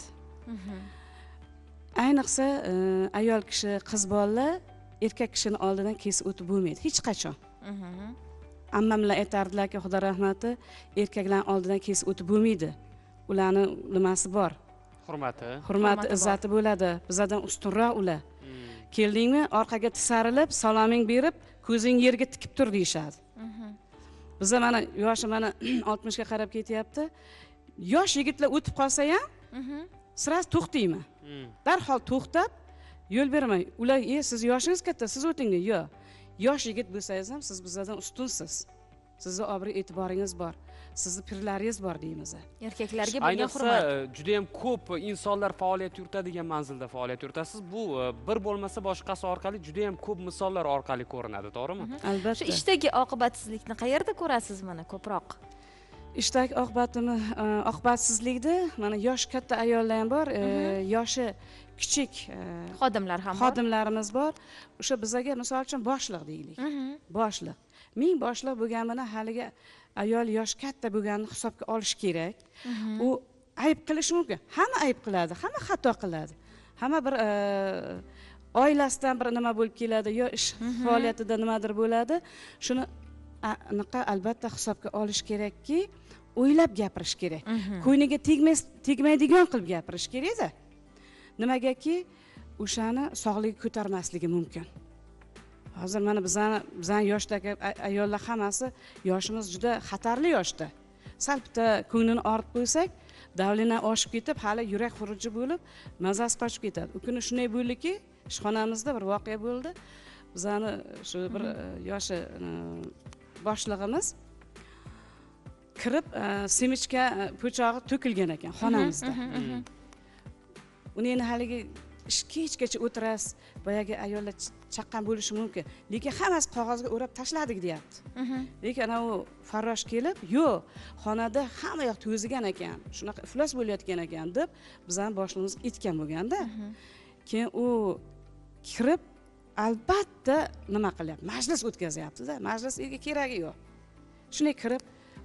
Ayniqsa ayol kishi, qiz bolalar erkak kishini oldidan kesib o'tib bo'lmaydi hech qachon. Ammamlar aytardilarki, Xudo rahmati, erkaklar oldidan kesib o'tib bo'lmaydi. Ularning nimasi bor. hurmati hurmati izzati bo'ladi, bizdan ustunroq ular. Keldingmi, orqaga tisarilib, saloming berib, ko'zing yerga tikib tur deyshadi. Biza mana yoshi mana oltmishga qarab ketyapti. Yosh yigitlar o'tib qolsa ham, siz to'xtaymi? Darhol to'xtab, yo'l bermay. Ular, "Ey, siz yoshingiz katta, siz o'ting" deydi. Yo'q. Yosh yigit bo'lsangiz ham siz bizdan ustunsiz. Sizni obro' e'tiboringiz bor. Sizni pirlaringiz bor deymiz. Erkaklarga bo'lgan hurmat. Ayniqsa juda ham ko'p insonlar faoliyat yuritadigan manzilda faoliyat yuritasiz. Bu bir bo'lmasa boshqasi orqali juda ham ko'p misollar orqali ko'rinadi, to'g'rimi? Albatta. Shu ishdagi oqibatsizlikni qayerda ko'rasiz mana ko'proq? Ishdagi oqibatimi, oqibatsizlikda mana yosh katta ayollar ham bor, yoshi kichik xodimlar ham bor. Xodimlarimiz bor. O'sha bizga misol uchun boshliq deylik. Boshliq. Ming boshliq bo'lganini haligi ayol yosh katta bo'lganini hisobga olish kerak. U ayb qilishi mumkin. Hamma ayb qiladi, hamma xato qiladi. Hamma bir oilasidan bir nima bo'lib keladi, yo ish faoliyatida nimadir bo'ladi. Shuni anaqa albatta hisobga olish kerakki, o'ylab gapirish kerak. Ko'yniga tegmaydigan qilib gapirish kerak-da. Nimagaki, o'shani sog'ligi ko'tarmasligi mumkin. Hozir mana bizani bizning yoshdagi ayollar hammasi yoshimiz juda xatarli yoshda. Sal bitta ko'nglini ortib qo'ysak, davlina oshib ketib, hali yurak xuruji bo'lib, mazasi qochib ketadi. U kuni shunday bo'ldiki, ishxonamizda bir voqea bo'ldi. Bizani shu bir yoshi boshlig'imiz kirib, semichka po'chog'i to'kilgan ekan xonamizda. Uni endi haligi kechgacha o'tirasiz, boyagi ayollar chaqqan bo'lishi mumkin. Lekin hammasi qog'ozga o'rab tashladik deyapti. Lekin ana u farrosh kelib, "Yo'q, xonada hamma yoq to'zigan ekan, shunaqa iflos bo'layotgan ekan" deb bizning boshlig'imiz aytgan bo'lganda, keyin u kirib, albatta nima qilyapti? Majlis o'tkazyapti-da. Majlisga keragi yo'q. Shunday kirib,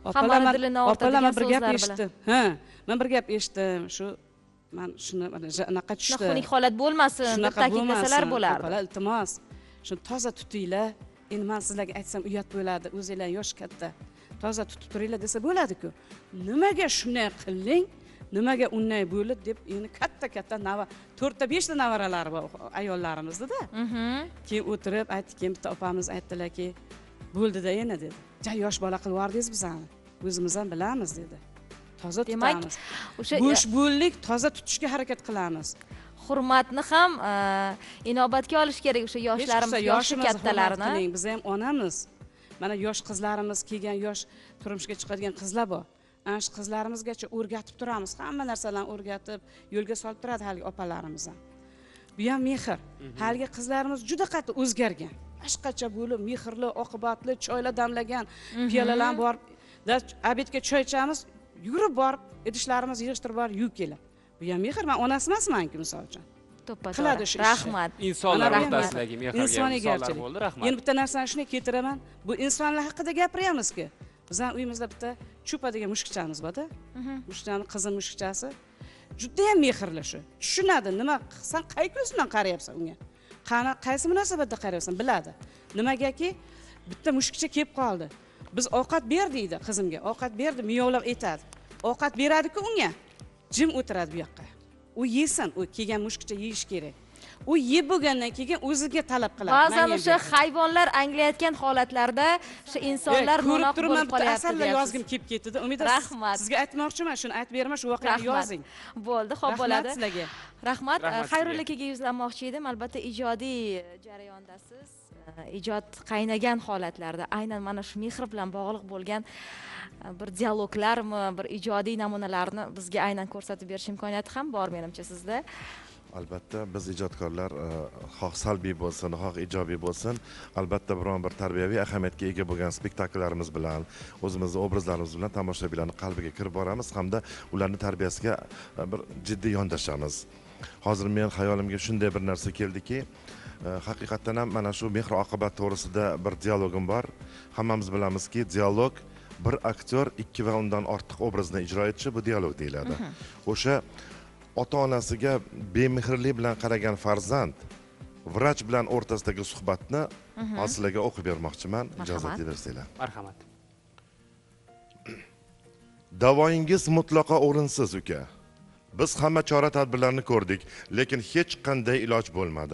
opalar bir gap eshitdim. Ha, men bir gap eshitdim. Shu men shuni anaqa tushdi. Xunuk holat bo'lmasin deb ta'kidlasalar bo'lardi. Opalar, iltimos, shuni toza tutinglar. Endi men sizlarga aytsam uyat bo'ladi, o'zinglar yosh katta. Toza tutib turinglar desa bo'ladi-ku. Nimaga shunday qiling? Nimaga unday bo'ldi deb endi katta-katta nava to'rtta beshta navaralari bor ayollarimizda-da. Keyin o'tirib aytdik, bitta opamiz aytdilarki, "Bo'ldi-da yana" dedi. "Ja yosh bola qilib yordingiz bizani. O'zimiz ham bilamiz" dedi. Toza tutamiz. O'sha bo'sh bo'llik toza tutishga harakat qilamiz. Hurmatni ham inobatga olish kerak o'sha yoshlarimiz, yoshi kattalarni. Biz ham onamiz. Mana yosh qizlarimiz kelgan, yosh turmushga chiqadigan qizlar bor. Ana shu qizlarimizgacha o'rgatib turamiz. Hamma narsalarni o'rgatib, yo'lga solib turadi hali opalarimiz ham. Bu ham mehr. Hali qizlarimiz juda qattiq o'zgargan. Boshqacha bo'lib, mehrli, oqibatli choylar damlagan, piyolalarni borib, obedga choy ichamiz, yurib borib, idishlarimiz yig'ishtirib borib, yuvib keladi. Bu ham mehr. Men onasi emasman-ku, misol uchun. Qiladi shu ishni. Rahmat. Insonlar o'rtasidagi mehrga misollar bo'ldi, rahmat. Endi bitta narsani shunday keltiraman. Bu insonlar haqida gapiryapmiz-ku. Bizning uyimizda bitta Chupa degan mushukchamiz bor-da. Mushukchani qizim mushukchasi. Juda ham mehrli shu. Tushunadi, nima qilsan, qay ko'zdan qarayapsan unga. Qani qaysi munosabatda qarayapsan, biladi. Nimagaki bitta mushukcha kelib qoldi. Biz ovqat ber deydi qizimga. Ovqat berdi, miyovlab aytadi. Ovqat beradi-ku unga. Jim o'tiradi bu yoqqa. U yesin, u kelgan mushukcha yeyish kerak. U yeb bo'lgandan keyin o'ziga talab qiladi. Ba'zan o'sha hayvonlar anglayotgan holatlarda o'sha insonlar no'noq bo'lib qolyapti. Asallar yozgim kelib ketdi. Umid rahmat. Sizga aytmoqchiman, shuni aytib beraman, shu voqeani yozing. Bo'ldi, xo'p bo'ladi. Rahmat sizlarga. Rahmat. Xayrullo akaga yuzlanmoqchi edim. Albatta ijodiy jarayondasiz. Ijod qaynagan holatlarda aynan mana shu mehr bilan bog'liq bo'lgan bir dialoglarmi, bir ijodiy namunalarni bizga aynan ko'rsatib berish imkoniyati ham bor menimcha sizda. Albatta biz ijodkorlar xoh salbiy bo'lsin, xoh ijobiy bo'lsin, albatta biron bir tarbiyaviy ahamiyatga ega bo'lgan spektakllarimiz bilan, o'zimizning obrazlarimiz bilan tomoshabinlarning qalbiga kirib boramiz hamda ularning tarbiyasiga bir jiddiy yondashamiz. Hozir men xayolimga shunday bir narsa keldiki, haqiqatdan ham mana shu mehr oqibat to'g'risida bir dialogim bor. Hammamiz bilamizki, dialog bir aktyor ikki va undan ortiq obrazni ijro etishi bu dialog deyiladi. O'sha ota-onasiga bemehrlik bilan qaragan farzand vrach bilan o'rtasidagi suhbatni hozirlarga o'qib bermoqchiman, ijozat bersanglar. Marhamat. Davoyingiz mutlaqo o'rinsiz uka. Biz hamma chora tadbirlarni ko'rdik, lekin hech qanday iloj bo'lmadi.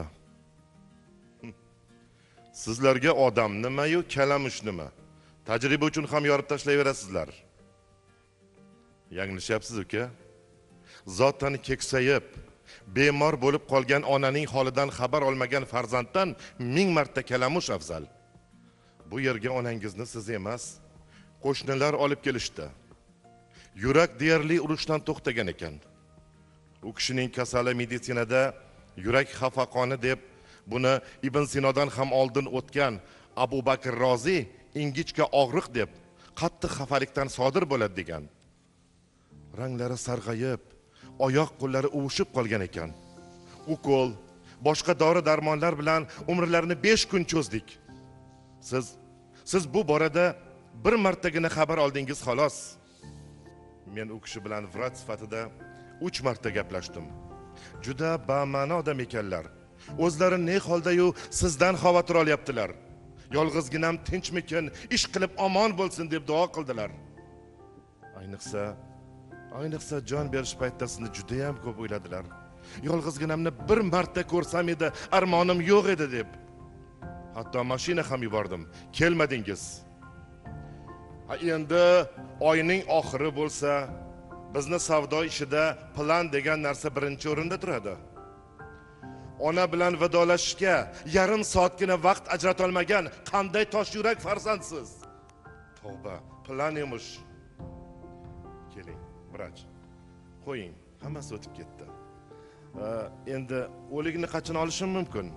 Sizlarga odam nima-yu, kalamush nima? Tajriba uchun ham yorib tashlayverasizlar. Yanglishyapsiz uka. Zotan keksayib, bemor bo'lib qolgan onaning holidan xabar olmagan farzanddan ming marta kalamush afzal. Bu yerga onangizni siz emas, qo'shnilar olib kelishdi. Yurak deyarli urushdan to'xtagan ekan. U kishining kasali meditsinada yurak xafaqoni deb, buni Ibn Sinodan ham oldin o'tgan Abu Bakr Rozi ingichka og'riq deb, qattiq xafalikdan sodir bo'ladi degan. Ranglari sarg'ayib, oyoq qo'llari uvushib qolgan ekan. Ukol, boshqa dori darmonlar bilan umrlarini besh kun cho'zdik. Siz siz bu borada bir martagina xabar oldingiz xolos. Men u kishi bilan vrach sifatida uch marta gaplashdim. Juda bama'ni odam ekanlar. O'zlari ne holda-yu sizdan xavotir olyaptilar. Yolg'izginam tinchmikin, ish qilib omon bo'lsin deb duo qildilar. Ayniqsa, ayniqsa jon berish paytida sizni juda ham ko'p o'yladilar. Yolg'izginamni bir marta ko'rsam edi, armonim yo'q edi deb. Hatto mashina ham yubordim. Kelmadingiz. Ha, endi oyning oxiri bo'lsa, bizni savdo ishida plan degan narsa birinchi o'rinda turadi. Ona bilan vidolashishga yarim soatgina vaqt ajrata olmagan qanday tosh yurak farzandsiz. Tavba, plan emish. Keling, vrach. Qo'ying, hammasi o'tib ketdi. Endi o'ligini qachon olishim mumkin?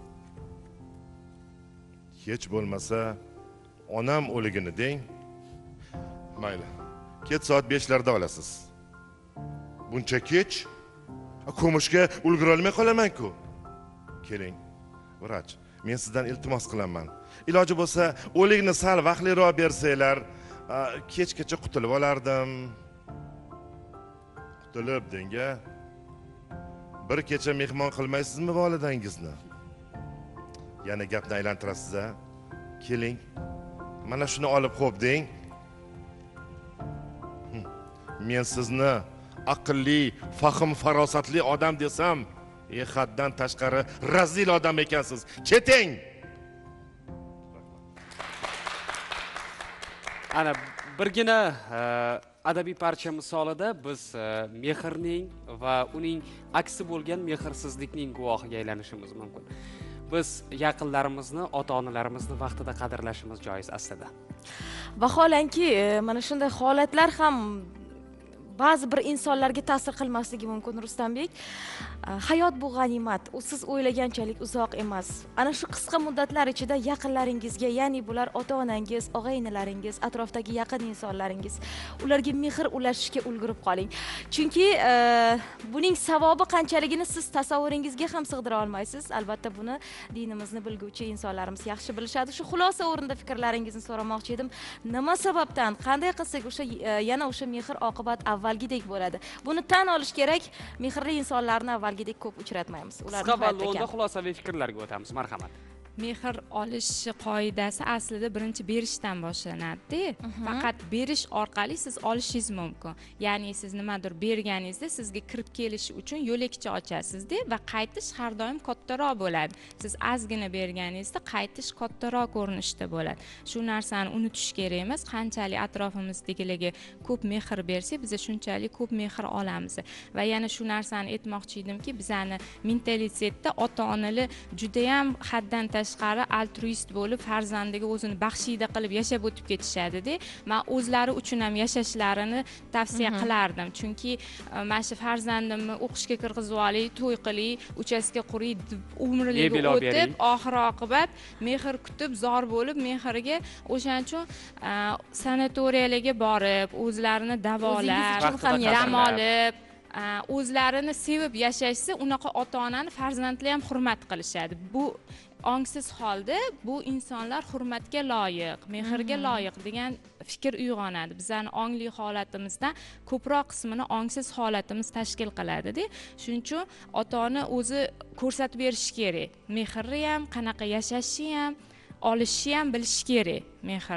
Hech bo'lmasa, onam o'ligini deng. Mayli. Kech soat beshlarda olasiz. Buncha kech? Ko'mishga ulgura olmay qolaman-ku. Keling, vrach, men sizdan iltimos qilaman. Iloji bo'lsa, o'likni sal vaqtliroq bersanglar, kechgacha qutulib olardim. Qutulib denga. Bir kecha mehmon qilmaysizmi volidangizni? Yana gapni aylantirasiz-a? Keling. Mana shuni olib xo'p deng. Men sizni aqlli, fahm farosatli odam desam, e haddan tashqari razil odam ekansiz. Keting. Ana birgina adabiy parcha misolida biz mehrning va uning aksi bo'lgan mehrsizlikning guvohiga aylanishimiz mumkin. Biz yaqinlarimizni, ota-onalarimizni vaqtida qadrlashimiz joiz aslida. Vaholanki, mana shunday holatlar ham ba'zi bir insonlarga ta'sir qilmasligi mumkin. Ruslanbek, hayot bu g'animat, u siz o'ylaganchalik uzoq emas. Ana shu qisqa muddatlar ichida yaqinlaringizga, ya'ni bular ota-onangiz, og'a-inilaringiz, atrofdagi yaqin insonlaringiz, ularga mehr ulashishga ulgurib qoling. Chunki buning savobi qanchaligini siz tasavvuringizga ham sig'dira olmaysiz. Albatta buni dinimizni bilguvchi insonlarimiz yaxshi bilishadi. Shu xulosa o'rinda fikrlaringizni so'ramoqchi edim. Nima sababdan, qanday qilsak o'sha yana o'sha mehr oqibat avvalgidek bo'ladi? Buni tan olish kerak. Mehrli insonlarni avvalgidek ko'p uchratmaymiz. Ularni qisqa va lo'nda xulosaviy fikrlarga o'tamiz. Marhamat. Mehr olish qoidasi aslida birinchi berishdan boshlanadi. Faqat berish orqali siz olishingiz mumkin. Ya'ni siz nimadir berganingizda sizga kirib kelishi uchun yo'lakcha ochasiz-da va qaytish har doim kattaroq bo'ladi. Siz ozgina berganingizda qaytish kattaroq ko'rinishda bo'ladi. Shu narsani unutish kerak emas. Qanchalik atrofimizdagilarga ko'p mehr bersak, biz shunchalik ko'p mehr olamiz. Va yana shu narsani aytmoqchi edimki, bizani mentalitetda ota-onalar juda ham haddan tashqari altruist bo'lib, farzandiga o'zini baxshida qilib yashab o'tib ketishadi-da. Men o'zlari uchun ham yashashlarini tavsiya qilardim. Chunki mana shu farzandimni o'qishga kirgizib olay, to'y qilay, uchastka quray, umrligi o'tib, oxir oqibat mehr kutib, zor bo'lib, mehriga o'shaning uchun sanatoriyalarga borib, o'zlarini davolab, dam olib, o'zlarini sevib yashashsa, unaqa ota-onani farzandlar ham hurmat qilishadi. Bu ongsiz holda bu insonlar hurmatga loyiq, mehrga loyiq degan fikr uyg'onadi. Bizning ongli holatimizdan ko'proq qismini ongsiz holatimiz tashkil qiladi-da. Shuning uchun ota-ona o'zi ko'rsatib berishi kerak. Mehrni ham, qanaqa yashashni ham, olishni ham bilish kerak, mehrni.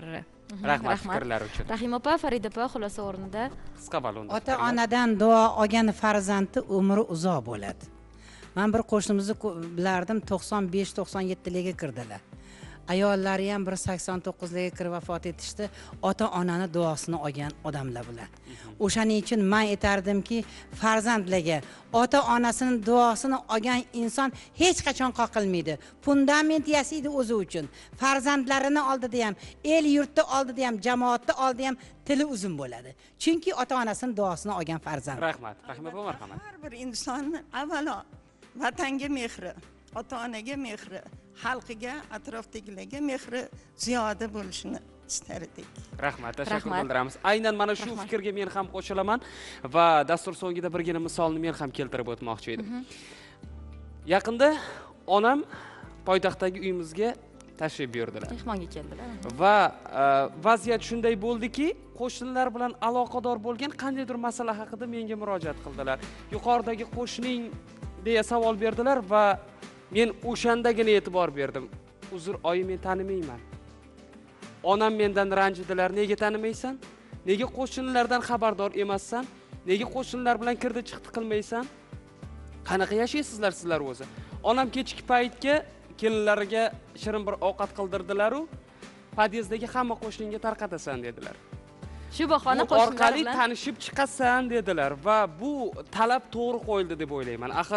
Rahmat fikrlar uchun. Rahima opa, Farida opa xulosa o'rnida. Qisqa balonda. Ota onadan duo olgan farzandi umri uzoq bo'ladi. Men bir qo'shnimizni bilardim, to'qson besh to'qson yettilarga kirdilar. Ayollari ham bir sakson to'qqizlarga kirib vafot etishdi. Ota onani duosini olgan odamlar bular. O'shaning uchun men aytardimki, farzandlarga ota onasining duosini olgan inson hech qachon qoqilmaydi. Fundament yasaydi o'zi uchun. Farzandlarini oldida ham, el yurtda oldida ham, jamoatda oldida ham tili uzun bo'ladi. Chunki ota onasining duosini olgan farzand. Rahmat. Rahima opa, marhamat. Har bir inson avvalo vatanga mehri, ota onaga mehri, xalqiga, atrofdagilarga mehri ziyoda bo'lishini istar edik. Rahmat, tashakkur bildiramiz. Aynan mana shu fikrga men ham qo'shilaman va dastur so'ngida birgina misolni men ham keltirib o'tmoqchi edim. Yaqinda onam poytaxtdagi uyimizga tashrif buyurdilar. Mehmonga keldilar. Va vaziyat shunday bo'ldiki, qo'shnilar bilan aloqador bo'lgan qandaydir masala haqida menga murojaat qildilar. Yuqoridagi qo'shning deya savol berdilar va men o'shandagina e'tibor berdim. Uzr, oyi, men tanimayman. Onam mendan ranjidilar. Nega tanimaysan? Nega qo'shnilardan xabardor emassan? Nega qo'shnilar bilan kirdi chiqdi qilmaysan? Qanaqa yashaysizlar sizlar o'zi? Onam kechki paytga kelinlariga shirin bir ovqat qildirdilar-u, podyezdagi hamma qo'shninga tarqatasan dedilar. Shu bahona qo'shnilar orqali tanishib chiqasan dedilar va bu talab to'g'ri qo'yildi deb o'ylayman. Axir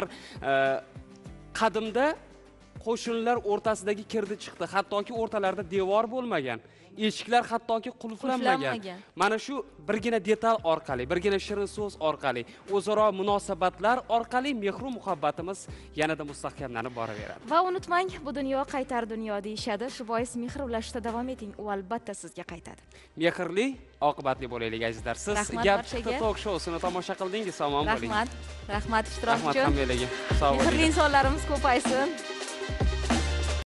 qadimda qo'shnilar o'rtasidagi kirdi chiqdi, hattoki o'rtalarida devor bo'lmagan, eshiklar hattoki qulflanmagan. Mana shu birgina detal orqali, birgina shirin so'z orqali, o'zaro munosabatlar orqali mehru muhabbatimiz yanada mustahkamlanib boraveradi. Va unutmang, bu dunyo qaytar dunyo deyishadi. Shu bois mehr ulashishda davom eting, u albatta sizga qaytadi. Mehrli, oqibatli bo'laylik azizlar. Siz Gap Tok showsini tomosha qildingiz, omon bo'ling. Rahmat. Rahmat ishtirokchi. Rahmat hammalarga. Sog' bo'ling. Mehrli insonlarimiz ko'paysin.